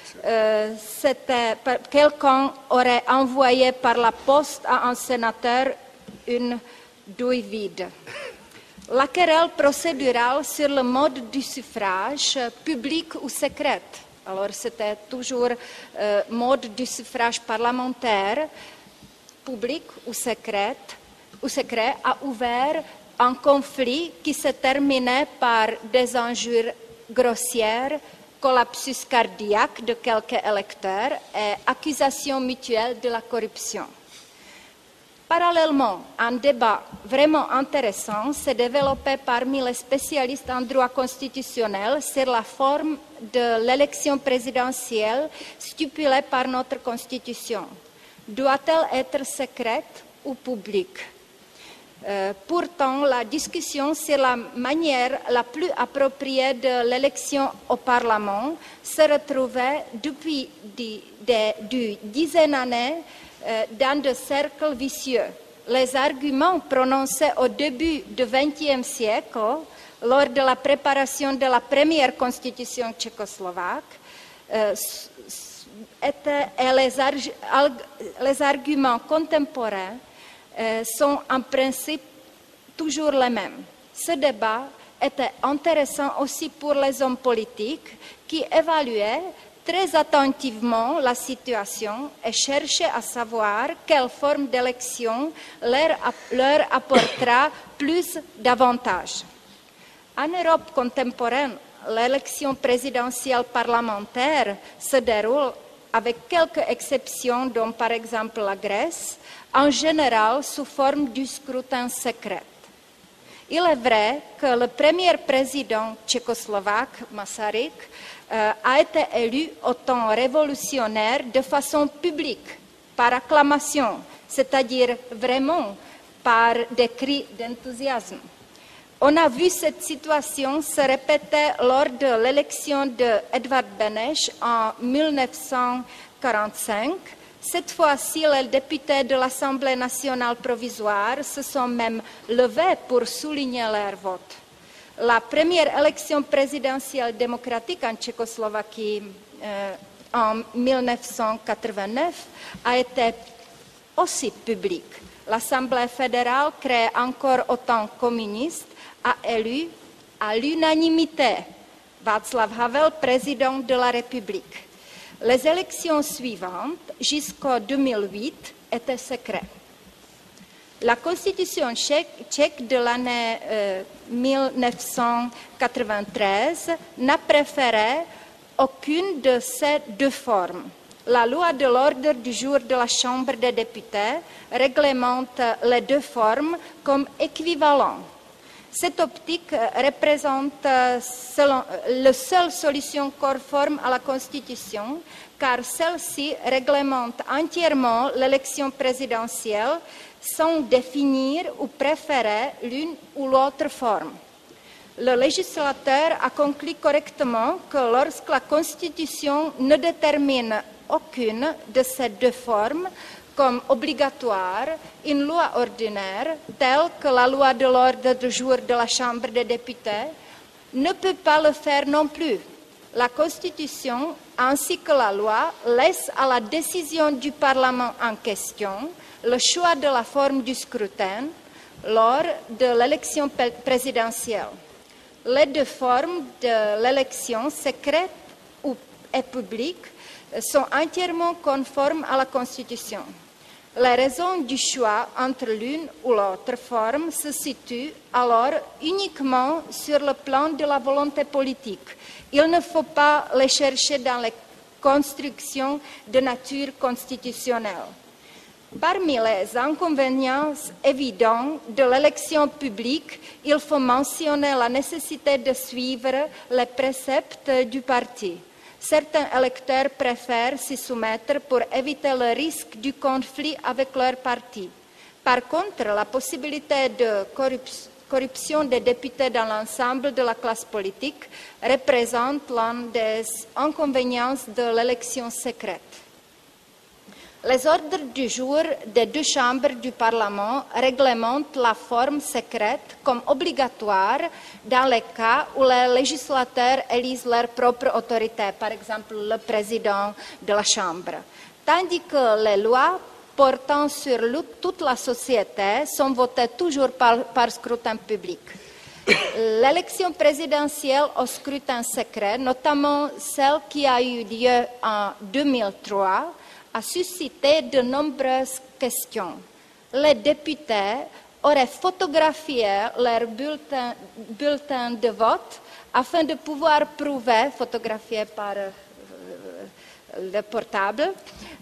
Quelqu'un aurait envoyé par la poste à un sénateur une douille vide. La querelle procédurale sur le mode du suffrage, public ou secret. Alors c'était toujours mode du suffrage parlementaire, public ou secret, a ouvert un conflit qui se terminait par des injures grossières, collapsus cardiaque de quelques électeurs et accusations mutuelles de la corruption. Parallèlement, un débat vraiment intéressant s'est développé parmi les spécialistes en droit constitutionnel sur la forme de l'élection présidentielle stipulée par notre Constitution. Doit-elle être secrète ou publique? Pourtant, la discussion sur la manière la plus appropriée de l'élection au Parlement se retrouvait depuis des dizaines d'années dans des cercles vicieux. Les arguments prononcés au début du XXe siècle, lors de la préparation de la première constitution tchécoslovaque, les arguments contemporains sont en principe toujours les mêmes. Ce débat était intéressant aussi pour les hommes politiques qui évaluaient très attentivement la situation et cherchaient à savoir quelle forme d'élection leur apportera plus d'avantages. En Europe contemporaine, l'élection présidentielle parlementaire se déroule, avec quelques exceptions, dont par exemple la Grèce, en général sous forme du scrutin secret. Il est vrai que le premier président tchécoslovaque, Masaryk, a été élu au temps révolutionnaire de façon publique, par acclamation, c'est-à-dire vraiment par des cris d'enthousiasme. On a vu cette situation se répéter lors de l'élection d'Edvard Beneš en 1945. Cette fois-ci, les députés de l'Assemblée nationale provisoire se sont même levés pour souligner leur vote. La première élection présidentielle démocratique en Tchécoslovaquie en 1989 a été aussi publique. L'Assemblée fédérale, créée encore au temps communiste, a élu à l'unanimité Václav Havel président de la République. Les élections suivantes, jusqu'en 2008, étaient secrètes. La constitution tchèque de l'année 1993 n'a préféré aucune de ces deux formes. La loi de l'ordre du jour de la Chambre des députés réglemente les deux formes comme équivalentes. Cette optique représente la seule solution conforme à la Constitution, car celle-ci réglemente entièrement l'élection présidentielle sans définir ou préférer l'une ou l'autre forme. Le législateur a conclu correctement que lorsque la Constitution ne détermine aucune de ces deux formes comme obligatoire, une loi ordinaire, telle que la loi de l'ordre du jour de la Chambre des députés, ne peut pas le faire non plus. La Constitution ainsi que la loi laissent à la décision du Parlement en question le choix de la forme du scrutin lors de l'élection présidentielle. Les deux formes de l'élection, secrète et publique, sont entièrement conformes à la Constitution. Les raisons du choix entre l'une ou l'autre forme se situent alors uniquement sur le plan de la volonté politique. Il ne faut pas les chercher dans les constructions de nature constitutionnelle. Parmi les inconvénients évidents de l'élection publique, il faut mentionner la nécessité de suivre les préceptes du parti. Certains électeurs préfèrent s'y soumettre pour éviter le risque du conflit avec leur parti. Par contre, la possibilité de corruption des députés dans l'ensemble de la classe politique représente l'un des inconvénients de l'élection secrète. Les ordres du jour des deux chambres du Parlement réglementent la forme secrète comme obligatoire dans les cas où les législateurs élisent leur propre autorité, par exemple le président de la Chambre, tandis que les lois portant sur toute la société sont votées toujours par scrutin public. L'élection présidentielle au scrutin secret, notamment celle qui a eu lieu en 2003, a suscité de nombreuses questions. Les députés auraient photographié leur bulletin de vote afin de pouvoir prouver, photographié par le portable,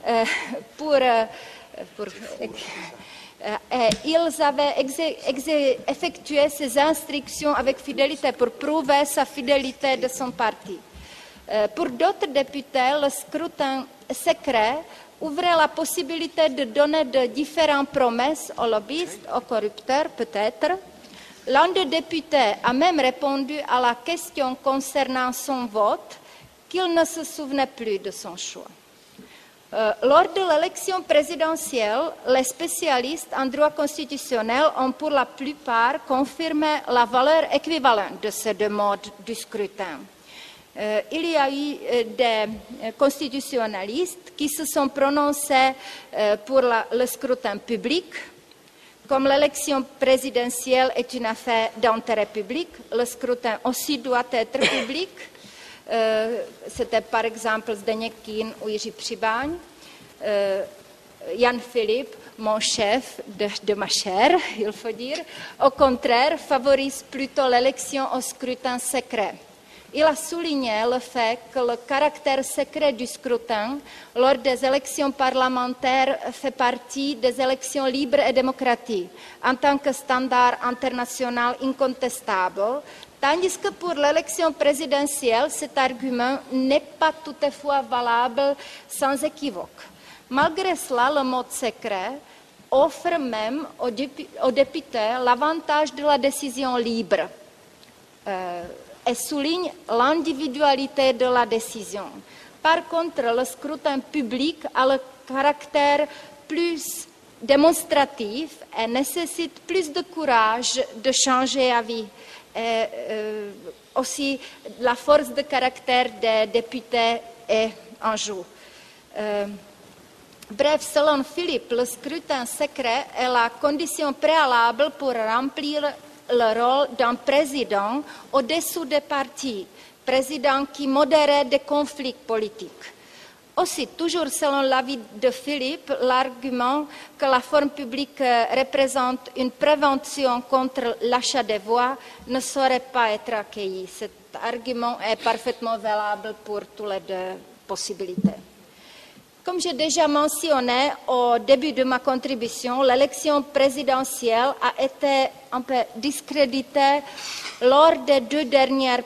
ils avaient effectué ces instructions avec fidélité pour prouver sa fidélité de son parti. Pour d'autres députés, le scrutin secret ouvrait la possibilité de donner de différentes promesses aux lobbyistes, aux corrupteurs peut-être. L'un des députés a même répondu à la question concernant son vote qu'il ne se souvenait plus de son choix. Lors de l'élection présidentielle, les spécialistes en droit constitutionnel ont pour la plupart confirmé la valeur équivalente de ces deux modes du scrutin. Il y a eu des constitutionnalistes qui se sont prononcés pour le scrutin public. Comme l'élection présidentielle est une affaire d'intérêt public, le scrutin aussi doit être public. C'était par exemple Zdeněk Kín ou Jiří Přibáň. Jan Philippe, mon chef de ma chair, il faut dire, au contraire, favorise plutôt l'élection au scrutin secret. Il a souligné le fait que le caractère secret du scrutin lors des élections parlementaires fait partie des élections libres et démocratiques, en tant que standard international incontestable, tandis que pour l'élection présidentielle, cet argument n'est pas tout à fait valable sans équivoque. Malgré cela, le mode secret offre même aux députés l'avantage de la décision libre et souligne l'individualité de la décision. Par contre, le scrutin public a le caractère plus démonstratif et nécessite plus de courage de changer d'avis. Aussi, la force de caractère des députés est en jeu. Bref, selon Philippe, le scrutin secret est la condition préalable pour remplir le rôle d'un président au-dessous des partis, président qui modérait des conflits politiques. Aussi, toujours selon l'avis de Philippe, l'argument que la forme publique représente une prévention contre l'achat des voix ne saurait pas être accueilli. Cet argument est parfaitement valable pour toutes les deux possibilités. Comme j'ai déjà mentionné au début de ma contribution, l'élection présidentielle a été un peu discréditée lors des deux dernières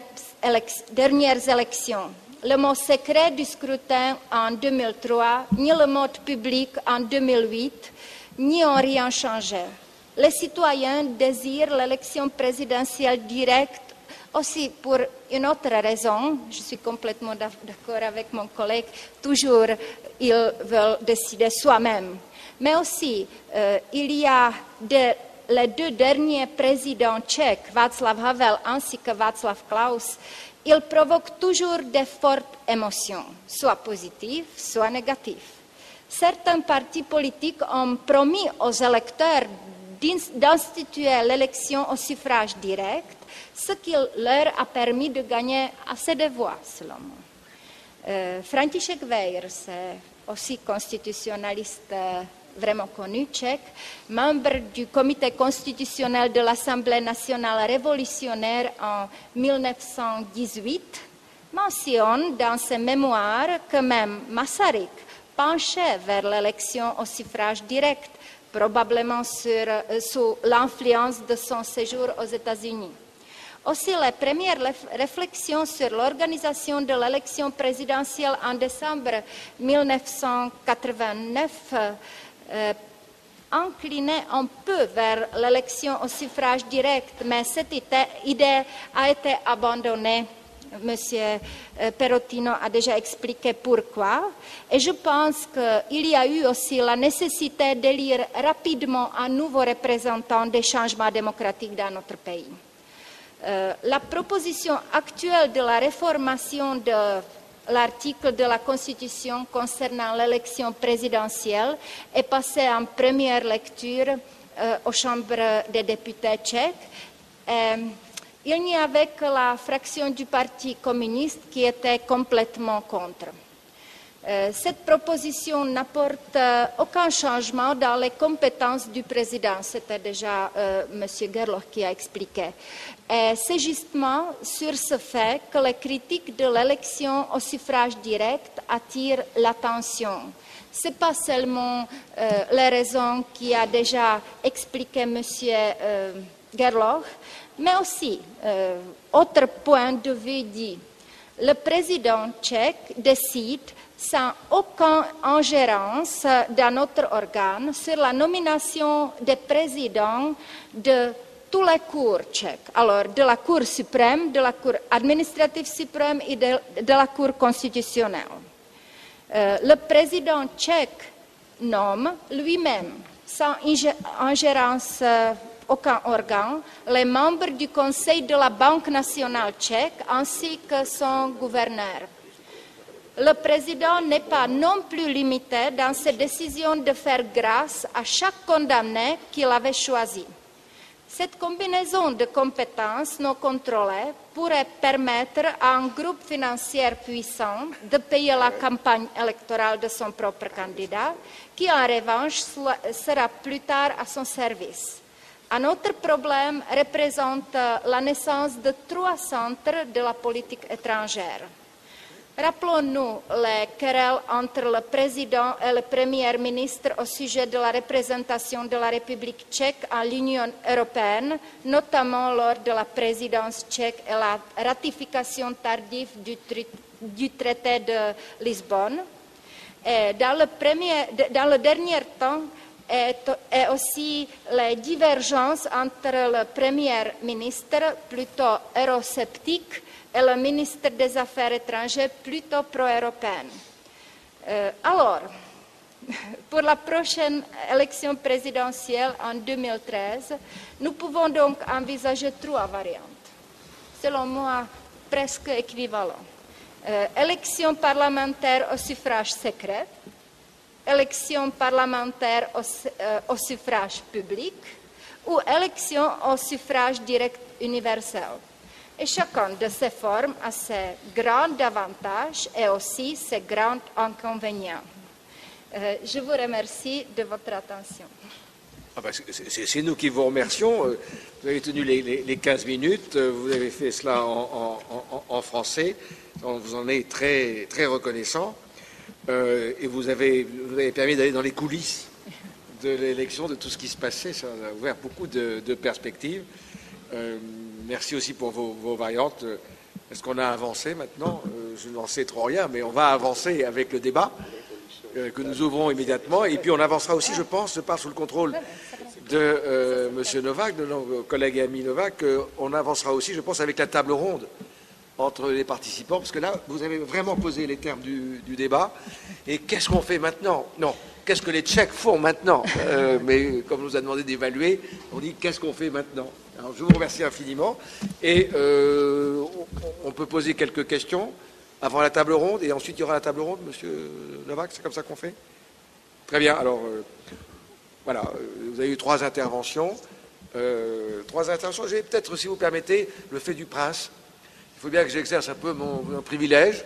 élections. Le mot secret du scrutin en 2003, ni le mode public en 2008, n'y ont rien changé. Les citoyens désirent l'élection présidentielle directe aussi pour une autre raison. Je suis complètement d'accord avec mon collègue. Toujours, ils veulent décider soi-même. Mais aussi, il y a les deux derniers présidents tchèques, Václav Havel ainsi que Václav Klaus, ils provoquent toujours de fortes émotions, soit positives, soit négatives. Certains partis politiques ont promis aux électeurs d'instituer l'élection au suffrage direct, ce qui leur a permis de gagner assez de voix, selon moi. František Weyer, c'est aussi constitutionnaliste vraiment connu, tchèque, membre du comité constitutionnel de l'Assemblée nationale révolutionnaire en 1918, mentionne dans ses mémoires que même Masaryk penchait vers l'élection au suffrage direct, probablement sous l'influence de son séjour aux États-Unis. Aussi, les premières réflexions sur l'organisation de l'élection présidentielle en décembre 1989 incliné un peu vers l'élection au suffrage direct, mais cette idée a été abandonnée. Monsieur Perotino a déjà expliqué pourquoi. Et je pense qu'il y a eu aussi la nécessité d'élire rapidement un nouveau représentant des changements démocratiques dans notre pays. La proposition actuelle de la réformation de l'article de la Constitution concernant l'élection présidentielle est passée en première lecture aux chambres des députés tchèques. Il n'y avait que la fraction du Parti communiste qui était complètement contre. Cette proposition n'apporte aucun changement dans les compétences du président, c'était déjà M. Gerloch qui a expliqué. Et c'est justement sur ce fait que les critiques de l'élection au suffrage direct attirent l'attention. Ce n'est pas seulement les raisons qu'a déjà expliqué M. Gerloch, mais aussi, autre point de vue dit, le président tchèque décide sans aucune ingérence dans notre organe sur la nomination des présidents de tous les cours tchèques, alors de la Cour suprême, de la Cour administrative suprême et de la Cour constitutionnelle. Le président tchèque nomme lui-même, sans ingérence aucun organe, les membres du Conseil de la Banque nationale tchèque ainsi que son gouverneur. Le président n'est pas non plus limité dans ses décisions de faire grâce à chaque condamné qu'il avait choisi. Cette combinaison de compétences non contrôlées pourrait permettre à un groupe financier puissant de payer la campagne électorale de son propre candidat, qui en revanche sera plus tard à son service. Un autre problème représente la naissance de 3 centres de la politique étrangère. Rappelons-nous les querelles entre le président et le premier ministre au sujet de la représentation de la République tchèque à l'Union européenne, notamment lors de la présidence tchèque et la ratification tardive du traité de Lisbonne. Et dans le dernier temps, et aussi les divergences entre le Premier ministre, plutôt eurosceptique, et le ministre des Affaires étrangères, plutôt pro-européen. Alors, pour la prochaine élection présidentielle en 2013, nous pouvons donc envisager 3 variantes, selon moi presque équivalentes. Élection parlementaire au suffrage secret, élection parlementaire au suffrage public ou élection au suffrage direct universel. Et chacune de ces formes a ses grands avantages et aussi ses grands inconvénients. Je vous remercie de votre attention. Ah ben c'est nous qui vous remercions. Vous avez tenu les 15 minutes, vous avez fait cela en français. On vous en est très, très reconnaissant. Et vous avez permis d'aller dans les coulisses de l'élection, de tout ce qui se passait. Ça a ouvert beaucoup de perspectives. Merci aussi pour vos variantes. Est-ce qu'on a avancé maintenant? Je n'en sais trop rien, mais on va avancer avec le débat que nous ouvrons immédiatement. Et puis on avancera aussi, je pense, je parle sous le contrôle de M. Novak, de nos collègues et amis Novak, on avancera aussi, je pense, avec la table ronde entre les participants, parce que là, vous avez vraiment posé les termes du débat. Et qu'est-ce qu'on fait maintenant? Non, qu'est-ce que les Tchèques font maintenant? Mais comme on nous a demandé d'évaluer, on dit qu'est-ce qu'on fait maintenant? Alors, je vous remercie infiniment. Et on peut poser quelques questions avant la table ronde, et ensuite il y aura la table ronde, Monsieur Novak, c'est comme ça qu'on fait? Très bien, alors, voilà, vous avez eu 3 interventions. J'ai peut-être, si vous permettez, le fait du prince. Il faut bien que j'exerce un peu mon privilège.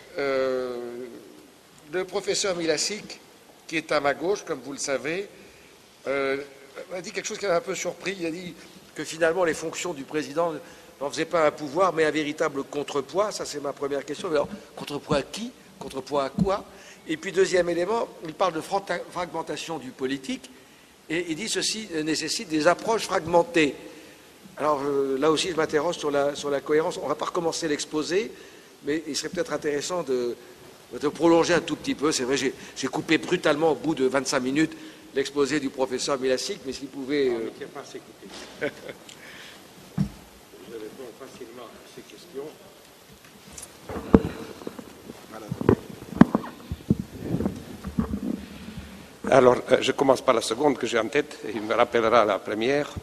Le professeur Milasik, qui est à ma gauche, comme vous le savez, a dit quelque chose qui m'a un peu surpris. Il a dit que finalement les fonctions du président n'en faisaient pas un pouvoir, mais un véritable contrepoids. Ça, c'est ma première question. Alors, contrepoids à qui? Contrepoids à quoi? Et puis, deuxième élément, il parle de fragmentation du politique, et il dit ceci nécessite des approches fragmentées. Alors là aussi, je m'interroge sur la cohérence. On ne va pas recommencer l'exposé, mais il serait peut-être intéressant de prolonger un tout petit peu. C'est vrai, j'ai coupé brutalement au bout de 25 minutes l'exposé du professeur Milasik, mais s'il pouvait... On ne tient pas à s'écouter. Je réponds facilement à ces questions. Alors, je commence par la seconde que j'ai en tête, et il me rappellera la première.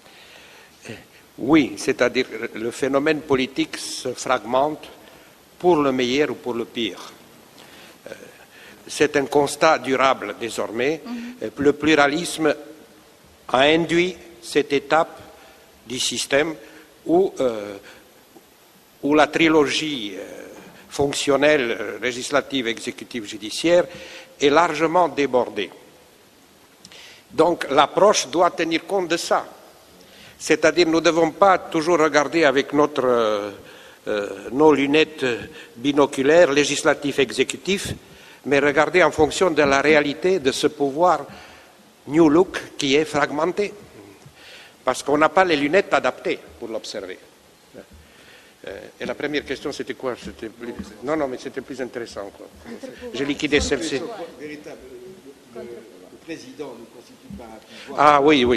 Oui, c'est-à-dire le phénomène politique se fragmente pour le meilleur ou pour le pire. C'est un constat durable désormais. Le pluralisme a induit cette étape du système où la trilogie fonctionnelle, législative, exécutive, judiciaire est largement débordée. Donc l'approche doit tenir compte de ça. C'est-à-dire nous ne devons pas toujours regarder avec nos lunettes binoculaires, législatif, exécutif, mais regarder en fonction de la réalité de ce pouvoir New Look qui est fragmenté. Parce qu'on n'a pas les lunettes adaptées pour l'observer. Et la première question, c'était quoi? Non, mais c'était plus intéressant. J'ai liquidé celle-ci. Le président ne constitue pas un pouvoir. Ah oui,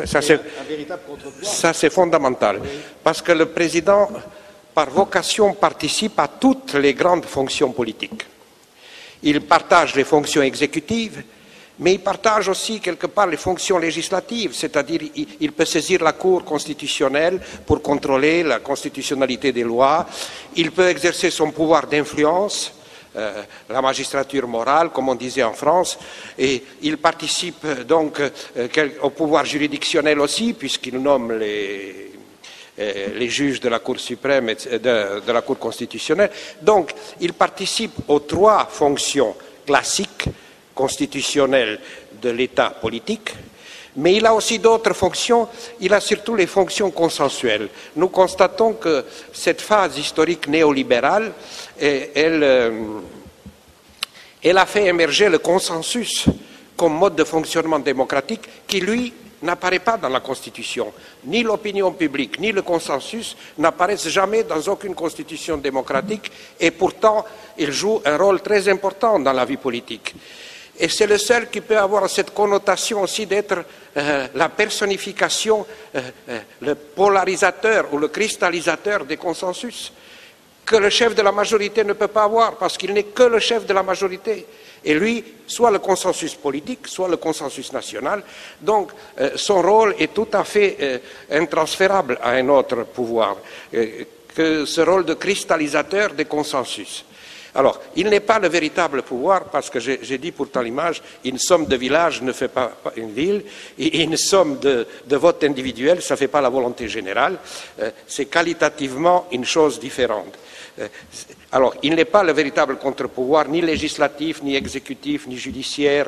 ça c'est fondamental. Parce que le président, par vocation, participe à toutes les grandes fonctions politiques. Il partage les fonctions exécutives, mais il partage aussi quelque part les fonctions législatives, c'est-à-dire il peut saisir la Cour constitutionnelle pour contrôler la constitutionnalité des lois, il peut exercer son pouvoir d'influence, la magistrature morale, comme on disait en France, et il participe donc au pouvoir juridictionnel aussi, puisqu'il nomme les juges de la Cour suprême et de la Cour constitutionnelle. Donc, il participe aux trois fonctions classiques constitutionnelles de l'État politique, mais il a aussi d'autres fonctions, il a surtout les fonctions consensuelles. Nous constatons que cette phase historique néolibérale, elle a fait émerger le consensus comme mode de fonctionnement démocratique qui, lui, n'apparaît pas dans la Constitution. Ni l'opinion publique, ni le consensus n'apparaissent jamais dans aucune constitution démocratique et pourtant, ils jouent un rôle très important dans la vie politique. Et c'est le seul qui peut avoir cette connotation aussi d'être la personnification, le polarisateur ou le cristallisateur des consensus, que le chef de la majorité ne peut pas avoir parce qu'il n'est que le chef de la majorité. Et lui, soit le consensus politique, soit le consensus national. Donc, son rôle est tout à fait intransférable à un autre pouvoir, que ce rôle de cristallisateur des consensus. Alors, il n'est pas le véritable pouvoir, parce que j'ai dit pourtant l'image, une somme de villages ne fait pas une ville, et une somme de vote individuel, ça ne fait pas la volonté générale. C'est qualitativement une chose différente. Alors, il n'est pas le véritable contre-pouvoir, ni législatif, ni exécutif, ni judiciaire,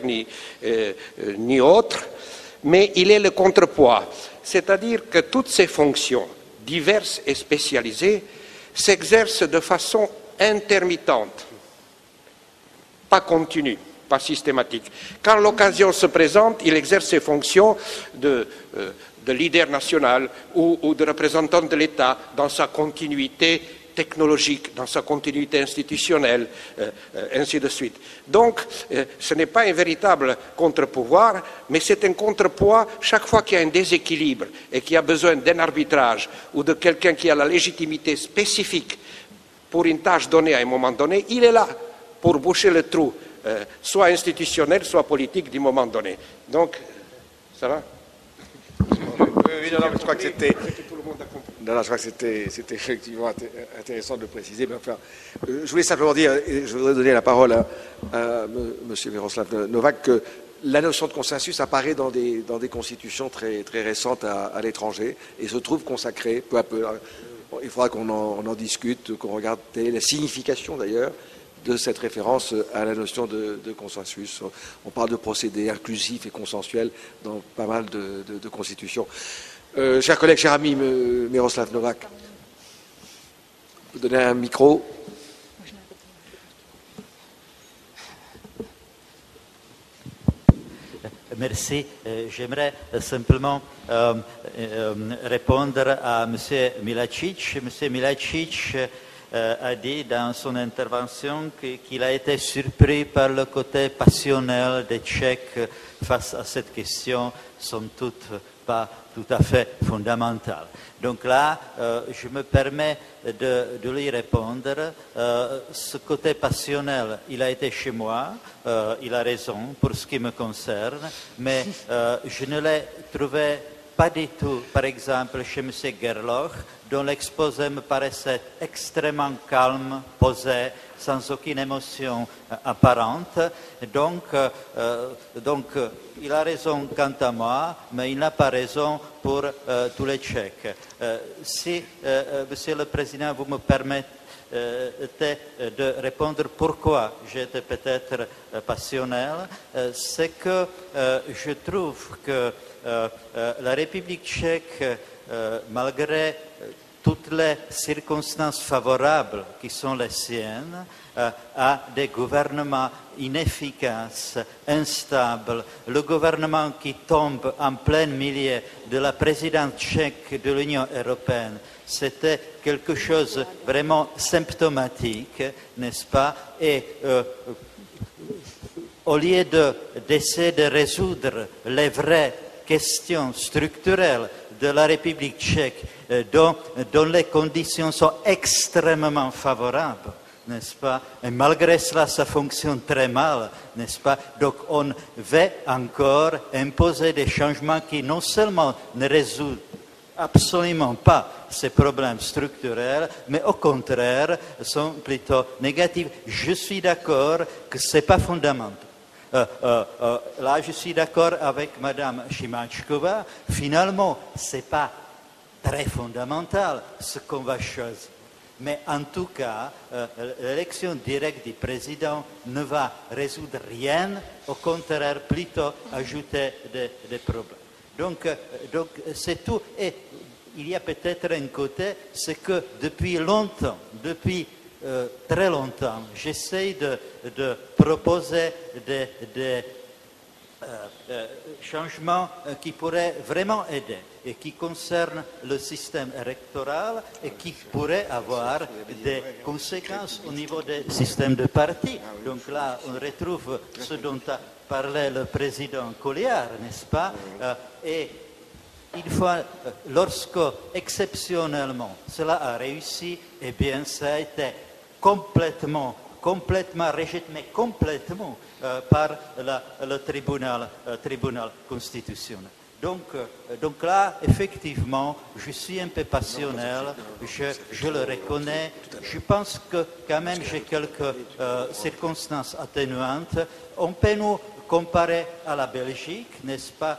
ni autre, mais il est le contrepoids. C'est-à-dire que toutes ces fonctions, diverses et spécialisées, s'exercent de façon intermittente, pas continue, pas systématique. Quand l'occasion se présente, il exerce ses fonctions de leader national ou de représentant de l'État dans sa continuité technologique, dans sa continuité institutionnelle, ainsi de suite. Donc, ce n'est pas un véritable contre-pouvoir, mais c'est un contrepoids chaque fois qu'il y a un déséquilibre et qu'il y a besoin d'un arbitrage ou de quelqu'un qui a la légitimité spécifique pour une tâche donnée à un moment donné, il est là pour boucher le trou, soit institutionnel, soit politique du moment donné. Donc, ça va? Oui, non, je crois que c'était... Non, je crois que c'était effectivement intéressant de le préciser. Mais enfin, je voulais simplement dire, et je voudrais donner la parole à M. Miroslav Novák, que la notion de consensus apparaît dans des constitutions très, très récentes à l'étranger et se trouve consacrée peu à peu. Il faudra qu'on en discute, qu'on regarde la signification d'ailleurs de cette référence à la notion de consensus. On parle de procédés inclusifs et consensuels dans pas mal de constitutions. Chers collègues, cher ami Miroslav Novák, vous donnez un micro. Merci. J'aimerais simplement répondre à M. Milačić. M. Milačić a dit dans son intervention qu'il a été surpris par le côté passionnel des Tchèques face à cette question, somme toute pas tout à fait fondamentale. Donc là, je me permets de lui répondre. Ce côté passionnel, il a été chez moi, il a raison pour ce qui me concerne, mais je ne l'ai trouvé pas du tout, par exemple, chez M. Gerloch, dont l'exposé me paraissait extrêmement calme, posé, sans aucune émotion apparente. Donc, il a raison quant à moi, mais il n'a pas raison pour tous les Tchèques. Si, Monsieur le Président, vous me permettez de répondre pourquoi j'étais peut-être passionnel, c'est que je trouve que la République tchèque, malgré toutes les circonstances favorables qui sont les siennes, a des gouvernements inefficaces, instables. Le gouvernement qui tombe en plein milieu de la présidence tchèque de l'Union européenne, c'était quelque chose de vraiment symptomatique, n'est-ce pas? Et au lieu d'essayer de résoudre les vraies questions structurelles de la République tchèque, dont les conditions sont extrêmement favorables, n'est-ce pas? Et malgré cela, ça fonctionne très mal, n'est-ce pas? Donc on veut encore imposer des changements qui non seulement ne résoudent absolument pas ces problèmes structurels, mais au contraire sont plutôt négatifs. Je suis d'accord que ce n'est pas fondamental. Là, je suis d'accord avec Mme Šimáčková. Finalement, ce n'est pas très fondamental ce qu'on va choisir. Mais en tout cas, l'élection directe du président ne va résoudre rien, au contraire, plutôt ajouter des problèmes. Donc c'est tout. Et il y a peut-être un côté, c'est que depuis longtemps, depuis très longtemps, j'essaie de proposer des changements qui pourraient vraiment aider et qui concernent le système électoral et qui pourraient avoir des conséquences au niveau des systèmes de partis. Donc là, on retrouve ce dont a parlé le président Colliard, n'est-ce pas? Et une fois, lorsque exceptionnellement cela a réussi, eh bien ça a été complètement rejeté, mais complètement par le tribunal constitutionnel. Donc là, effectivement, je suis un peu passionnel, je le reconnais. Je pense que quand même j'ai quelques circonstances atténuantes. On peut nous comparer à la Belgique, n'est-ce pas?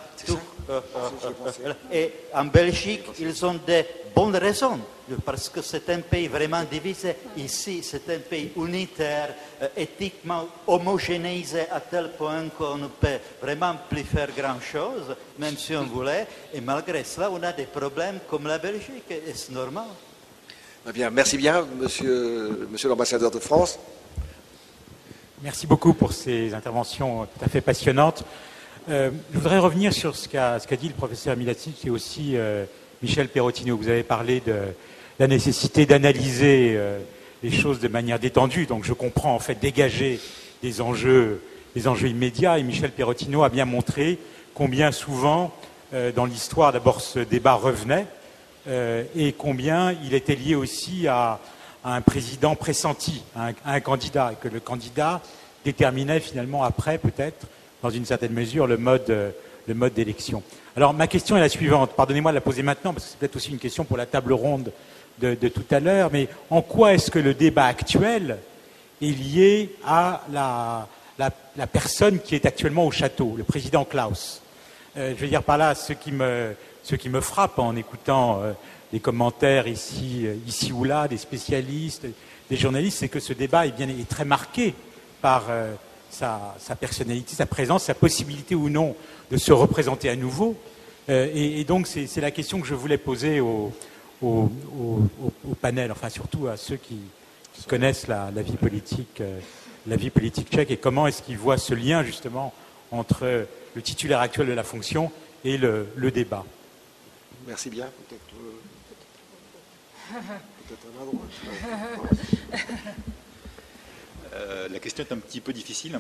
Et en Belgique, ils ont des bonnes raisons, parce que c'est un pays vraiment divisé. Ici, c'est un pays unitaire, éthiquement homogénéisé à tel point qu'on ne peut vraiment plus faire grand-chose, même si on voulait. Et malgré cela, on a des problèmes comme la Belgique, et c'est normal. Bien, merci bien, monsieur l'ambassadeur de France. Merci beaucoup pour ces interventions tout à fait passionnantes. Je voudrais revenir sur ce qu'a dit le professeur Milacic et aussi Michel Perotino. Vous avez parlé de la nécessité d'analyser les choses de manière détendue. Donc je comprends en fait dégager des enjeux immédiats. Et Michel Perotino a bien montré combien souvent dans l'histoire d'abord ce débat revenait et combien il était lié aussi à un président pressenti, à un candidat, et que le candidat déterminait finalement après, peut-être, dans une certaine mesure, le mode d'élection. Alors, ma question est la suivante. Pardonnez-moi de la poser maintenant, parce que c'est peut-être aussi une question pour la table ronde de tout à l'heure, mais en quoi est-ce que le débat actuel est lié à la personne qui est actuellement au château, le président Klaus? Je veux dire par là, ce qui me frappe en écoutant des commentaires ici ou là, des spécialistes, des journalistes, c'est que ce débat est très marqué par sa personnalité, sa présence, sa possibilité ou non de se représenter à nouveau. Et donc c'est la question que je voulais poser au panel, enfin surtout à ceux qui connaissent la vie politique tchèque, et comment est-ce qu'ils voient ce lien justement entre le titulaire actuel de la fonction et le débat. Merci bien. La question est un petit peu difficile.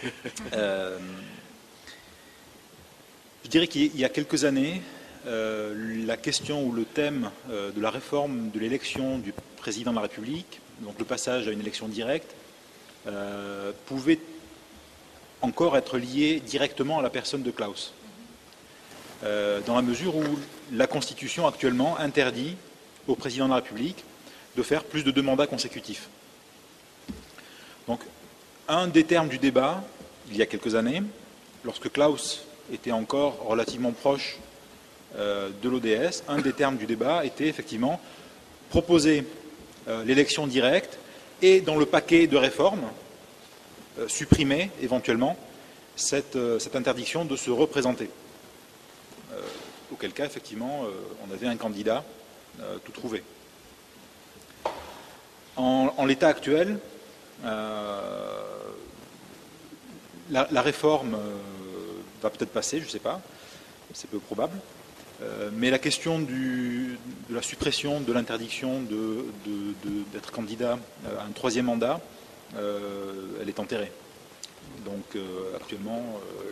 Je dirais qu'il y a quelques années, la question ou le thème de la réforme de l'élection du président de la République, donc le passage à une élection directe, pouvait encore être lié directement à la personne de Klaus. Dans la mesure où la Constitution actuellement interdit au président de la République de faire plus de 2 mandats consécutifs. Donc, un des termes du débat, il y a quelques années, lorsque Klaus était encore relativement proche de l'ODS, un des termes du débat était effectivement proposer l'élection directe et dans le paquet de réformes, supprimer éventuellement cette interdiction de se représenter. Auquel cas, effectivement, on avait un candidat tout trouvé. En l'état actuel, la réforme va peut-être passer, je ne sais pas, c'est peu probable, mais la question de la suppression de l'interdiction d'être candidat à un 3e mandat, elle est enterrée. Donc actuellement...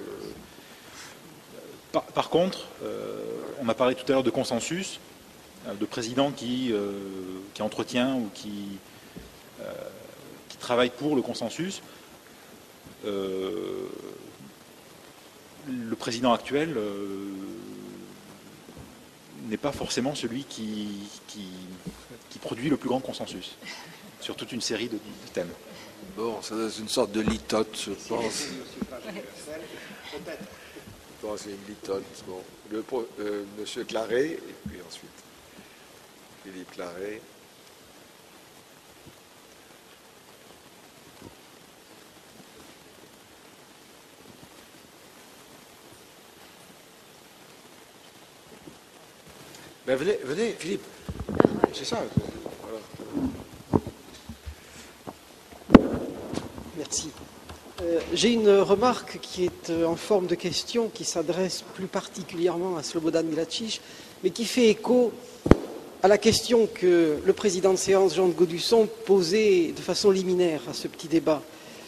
Par contre, on a parlé tout à l'heure de consensus, de président qui entretient ou qui travaille pour le consensus. Le président actuel n'est pas forcément celui qui produit le plus grand consensus sur toute une série de thèmes. Bon, ça c'est une sorte de litote, je pense. Bon, c'est une litote. Bon. Monsieur Claret, et puis ensuite Philippe Claret. Ben venez, Philippe. C'est ça. Voilà. Merci. J'ai une remarque qui est en forme de question, qui s'adresse plus particulièrement à Slobodan Milacic, mais qui fait écho à la question que le président de séance, Jean de Gaudusson, posait de façon liminaire à ce petit débat.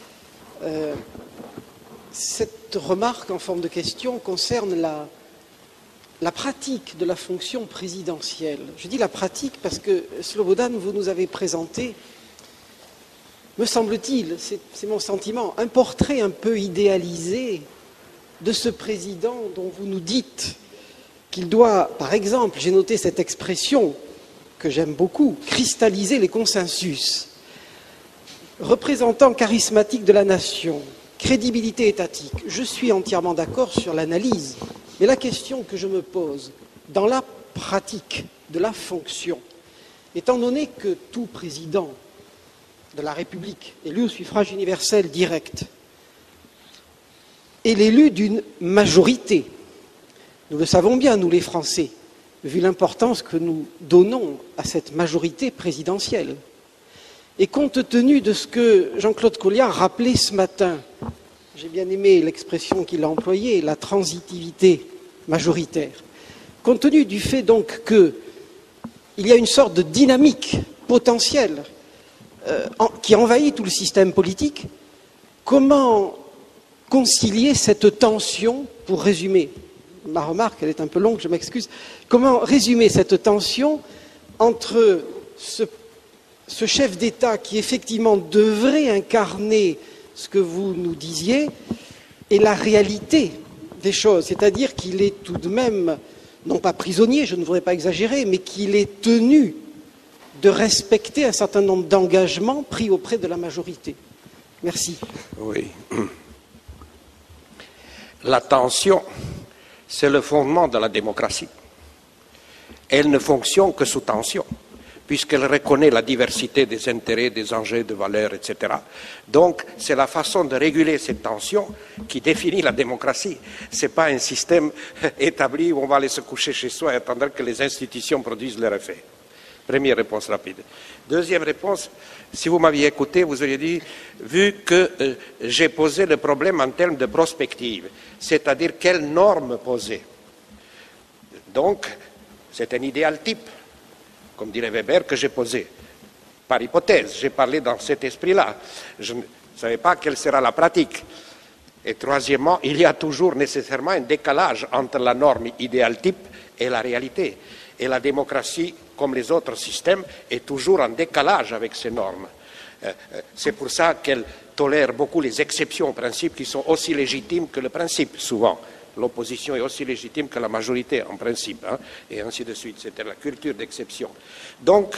Cette remarque en forme de question concerne la pratique de la fonction présidentielle. Je dis la pratique parce que, Slobodan, vous nous avez présenté, me semble-t-il, c'est mon sentiment, un portrait un peu idéalisé de ce président dont vous nous dites qu'il doit, par exemple, j'ai noté cette expression que j'aime beaucoup, cristalliser les consensus. Représentant charismatique de la nation, crédibilité étatique, je suis entièrement d'accord sur l'analyse, mais la question que je me pose, dans la pratique de la fonction, étant donné que tout président de la République, élu au suffrage universel direct, est l'élu d'une majorité. Nous le savons bien, nous les Français, vu l'importance que nous donnons à cette majorité présidentielle. Et compte tenu de ce que Jean-Claude Colliard rappelait ce matin, j'ai bien aimé l'expression qu'il a employée, la transitivité majoritaire, compte tenu du fait donc qu'il y a une sorte de dynamique potentielle qui envahit tout le système politique, comment concilier cette tension, pour résumer, ma remarque, elle est un peu longue, je m'excuse, comment résumer cette tension entre ce chef d'État qui effectivement devrait incarner ce que vous nous disiez et la réalité des choses, c'est-à-dire qu'il est tout de même, non pas prisonnier, je ne voudrais pas exagérer, mais qu'il est tenu de respecter un certain nombre d'engagements pris auprès de la majorité. Merci. Oui. La tension, c'est le fondement de la démocratie. Elle ne fonctionne que sous tension, puisqu'elle reconnaît la diversité des intérêts, des enjeux, des valeurs, etc. Donc, c'est la façon de réguler cette tension qui définit la démocratie. Ce n'est pas un système établi où on va aller se coucher chez soi et attendre que les institutions produisent leur effet. Première réponse rapide. Deuxième réponse, si vous m'aviez écouté, vous auriez dit, vu que j'ai posé le problème en termes de prospective, c'est-à-dire quelles normes poser. Donc, c'est un idéal type. comme dirait Weber, que j'ai posées. Par hypothèse, j'ai parlé dans cet esprit-là. Je ne savais pas quelle sera la pratique. Et troisièmement, il y a toujours nécessairement un décalage entre la norme idéal type et la réalité. Et la démocratie, comme les autres systèmes, est toujours en décalage avec ces normes. C'est pour ça qu'elle tolère beaucoup les exceptions aux principes qui sont aussi légitimes que le principe, souvent. L'opposition est aussi légitime que la majorité, en principe, hein, et ainsi de suite. C'était la culture d'exception. Donc,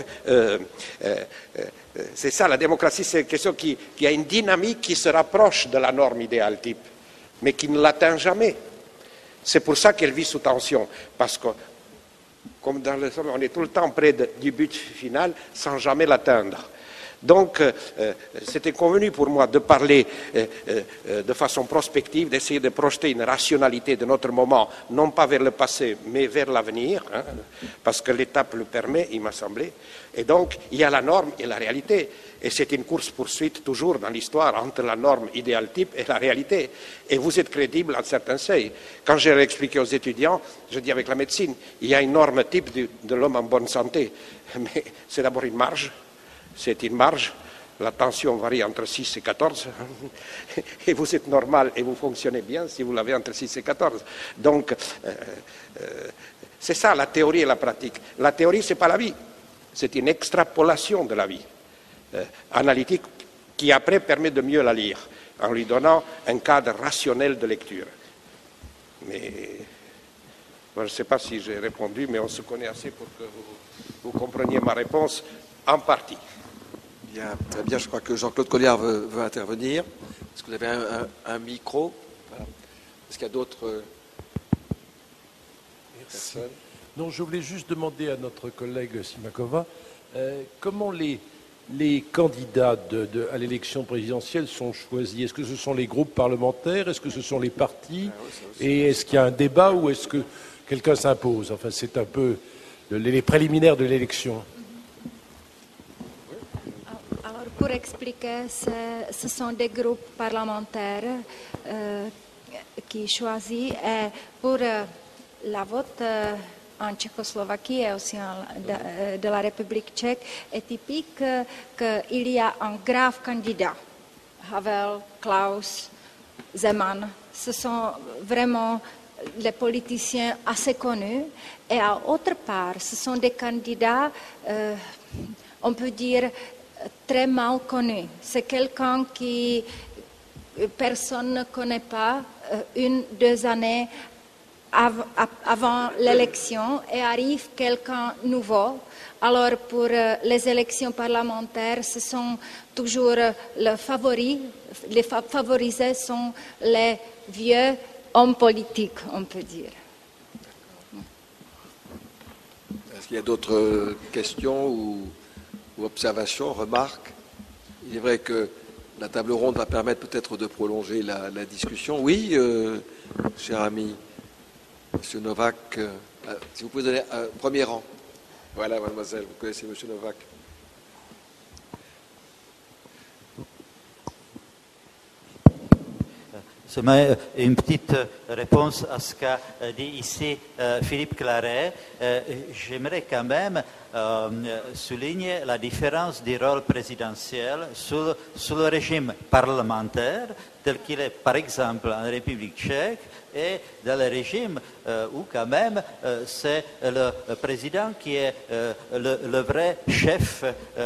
c'est ça, la démocratie, c'est quelque chose qui a une dynamique qui se rapproche de la norme idéale type, mais qui ne l'atteint jamais. C'est pour ça qu'elle vit sous tension, parce que, comme dans le sommet, on est tout le temps près du but final sans jamais l'atteindre. Donc, c'était convenu pour moi de parler de façon prospective, d'essayer de projeter une rationalité de notre moment, non pas vers le passé, mais vers l'avenir, hein, parce que l'étape le permet, il m'a semblé. Et donc, il y a la norme et la réalité. Et c'est une course-poursuite toujours dans l'histoire entre la norme idéal type et la réalité. Et vous êtes crédible en certains seuils. Quand j'ai expliqué aux étudiants, je dis avec la médecine, il y a une norme type de l'homme en bonne santé, mais c'est d'abord une marge. C'est une marge, la tension varie entre 6 et 14, et vous êtes normal et vous fonctionnez bien si vous l'avez entre 6 et 14. Donc, c'est ça la théorie et la pratique. La théorie, ce n'est pas la vie, c'est une extrapolation de la vie analytique qui après permet de mieux la lire, en lui donnant un cadre rationnel de lecture. Mais je ne sais pas si j'ai répondu, mais on se connaît assez pour que vous compreniez ma réponse en partie. Bien, très bien, je crois que Jean-Claude Colliard veut intervenir. Est-ce que vous avez un micro? Voilà. Est-ce qu'il y a d'autres personnes? Non, je voulais juste demander à notre collègue Simakova comment les candidats à l'élection présidentielle sont choisis. Est-ce que ce sont les groupes parlementaires? Est-ce que ce sont les partis? Et est-ce qu'il y a un débat ou est-ce que quelqu'un s'impose? Enfin, c'est un peu les préliminaires de l'élection. Pour expliquer, ce sont des groupes parlementaires qui choisissent. Et pour la vote en Tchécoslovaquie et aussi de la République tchèque est typique qu'il y a un grave candidat, Havel, Klaus, Zeman. Ce sont vraiment les politiciens assez connus. Et à autre part, ce sont des candidats, on peut dire, très mal connu. C'est quelqu'un qui personne ne connaît pas 1-2 années avant l'élection et arrive quelqu'un nouveau. Alors pour les élections parlementaires, ce sont toujours les favoris. Les favorisés sont les vieux hommes politiques, on peut dire. Est-ce qu'il y a d'autres questions ou observations, remarques? Il est vrai que la table ronde va permettre peut-être de prolonger la discussion. Oui, cher ami, Monsieur Novak, si vous pouvez donner un premier rang. Voilà, mademoiselle, vous connaissez Monsieur Novak. Une petite réponse à ce qu'a dit ici Philippe Claret. J'aimerais quand même souligner la différence du rôle présidentiel sous le régime parlementaire, tel qu'il est par exemple en République tchèque, et dans le régime où quand même c'est le président qui est le vrai chef.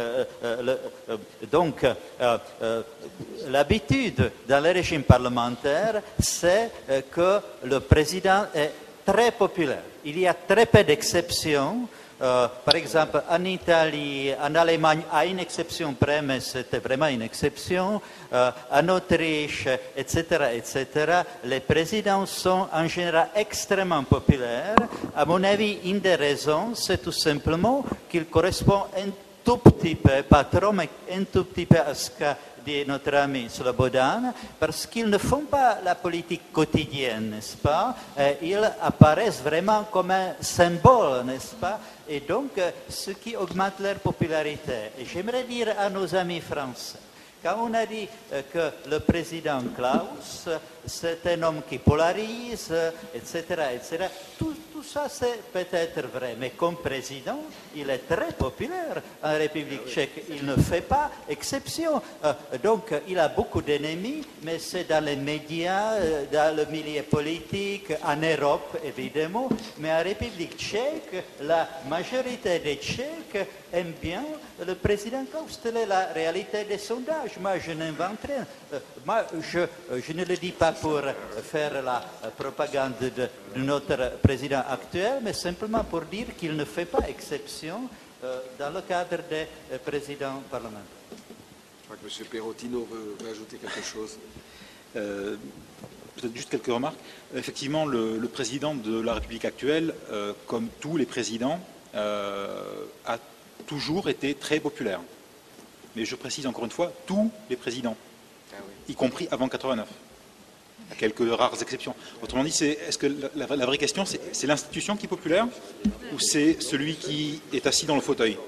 Donc l'habitude dans le régime parlementaire, c'est que le président est très populaire. Il y a très peu d'exceptions. Par exemple, en Italie, en Allemagne, à une exception près, mais c'était vraiment une exception, en Autriche, etc., les présidents sont en général extrêmement populaires. À mon avis, une des raisons, c'est tout simplement qu'il correspond un tout petit peu, pas trop, mais un tout petit peu à ce qu'a dit notre ami Slobodan, parce qu'ils ne font pas la politique quotidienne, n'est-ce pas? Ils apparaissent vraiment comme un symbole, n'est-ce pas? Et donc, ce qui augmente leur popularité. Et j'aimerais dire à nos amis français, quand on a dit que le président Klaus, c'est un homme qui polarise, etc., tout Tout ça, c'est peut-être vrai, mais comme président, il est très populaire en République tchèque. Il ne fait pas exception. Donc, il a beaucoup d'ennemis, mais c'est dans les médias, dans le milieu politique, en Europe, évidemment. Mais en République tchèque, la majorité des Tchèques aiment bien le président Klaus. Telle est la réalité des sondages. Moi, je n'invente rien. Moi, je ne le dis pas pour faire la propagande de notre président actuel, mais simplement pour dire qu'il ne fait pas exception dans le cadre des présidents parlementaires. Je crois que M. Perotino veut ajouter quelque chose. Peut-être juste quelques remarques. Effectivement, le président de la République actuelle, comme tous les présidents, a toujours été très populaire. Mais je précise encore une fois, tous les présidents, y compris avant 89. À quelques rares exceptions. Autrement dit, est-ce que la vraie question, c'est l'institution qui est populaire ou c'est celui qui est assis dans le fauteuil?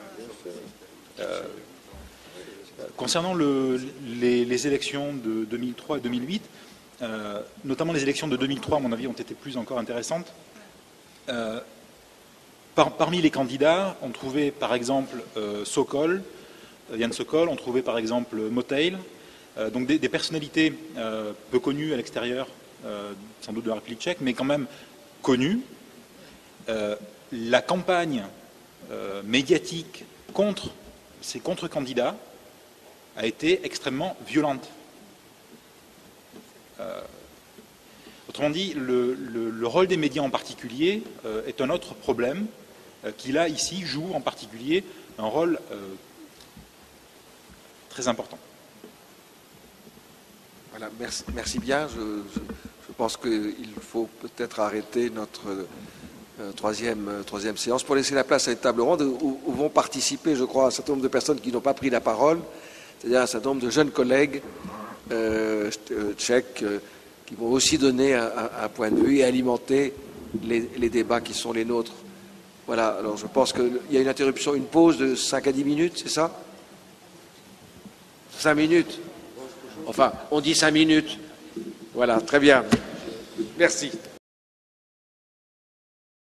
Concernant les élections de 2003 et 2008, notamment les élections de 2003, à mon avis, ont été plus encore intéressantes. Parmi les candidats, on trouvait par exemple Sokol, Jan Sokol, on trouvait par exemple Moteil, donc des personnalités peu connues à l'extérieur, sans doute de la République tchèque, mais quand même connues. La campagne médiatique contre ces contre-candidats a été extrêmement violente. Autrement dit, le rôle des médias en particulier est un autre problème qui, là, ici, joue en particulier un rôle très important. Voilà, merci bien. Je pense qu'il faut peut-être arrêter notre troisième séance pour laisser la place à une table ronde où vont participer, je crois, un certain nombre de personnes qui n'ont pas pris la parole, c'est-à-dire un certain nombre de jeunes collègues tchèques qui vont aussi donner un point de vue et alimenter les débats qui sont les nôtres. Voilà, alors je pense qu'il y a une interruption, une pause de 5 à 10 minutes, c'est ça? 5 minutes. Enfin, on dit 5 minutes. Voilà, très bien. Merci.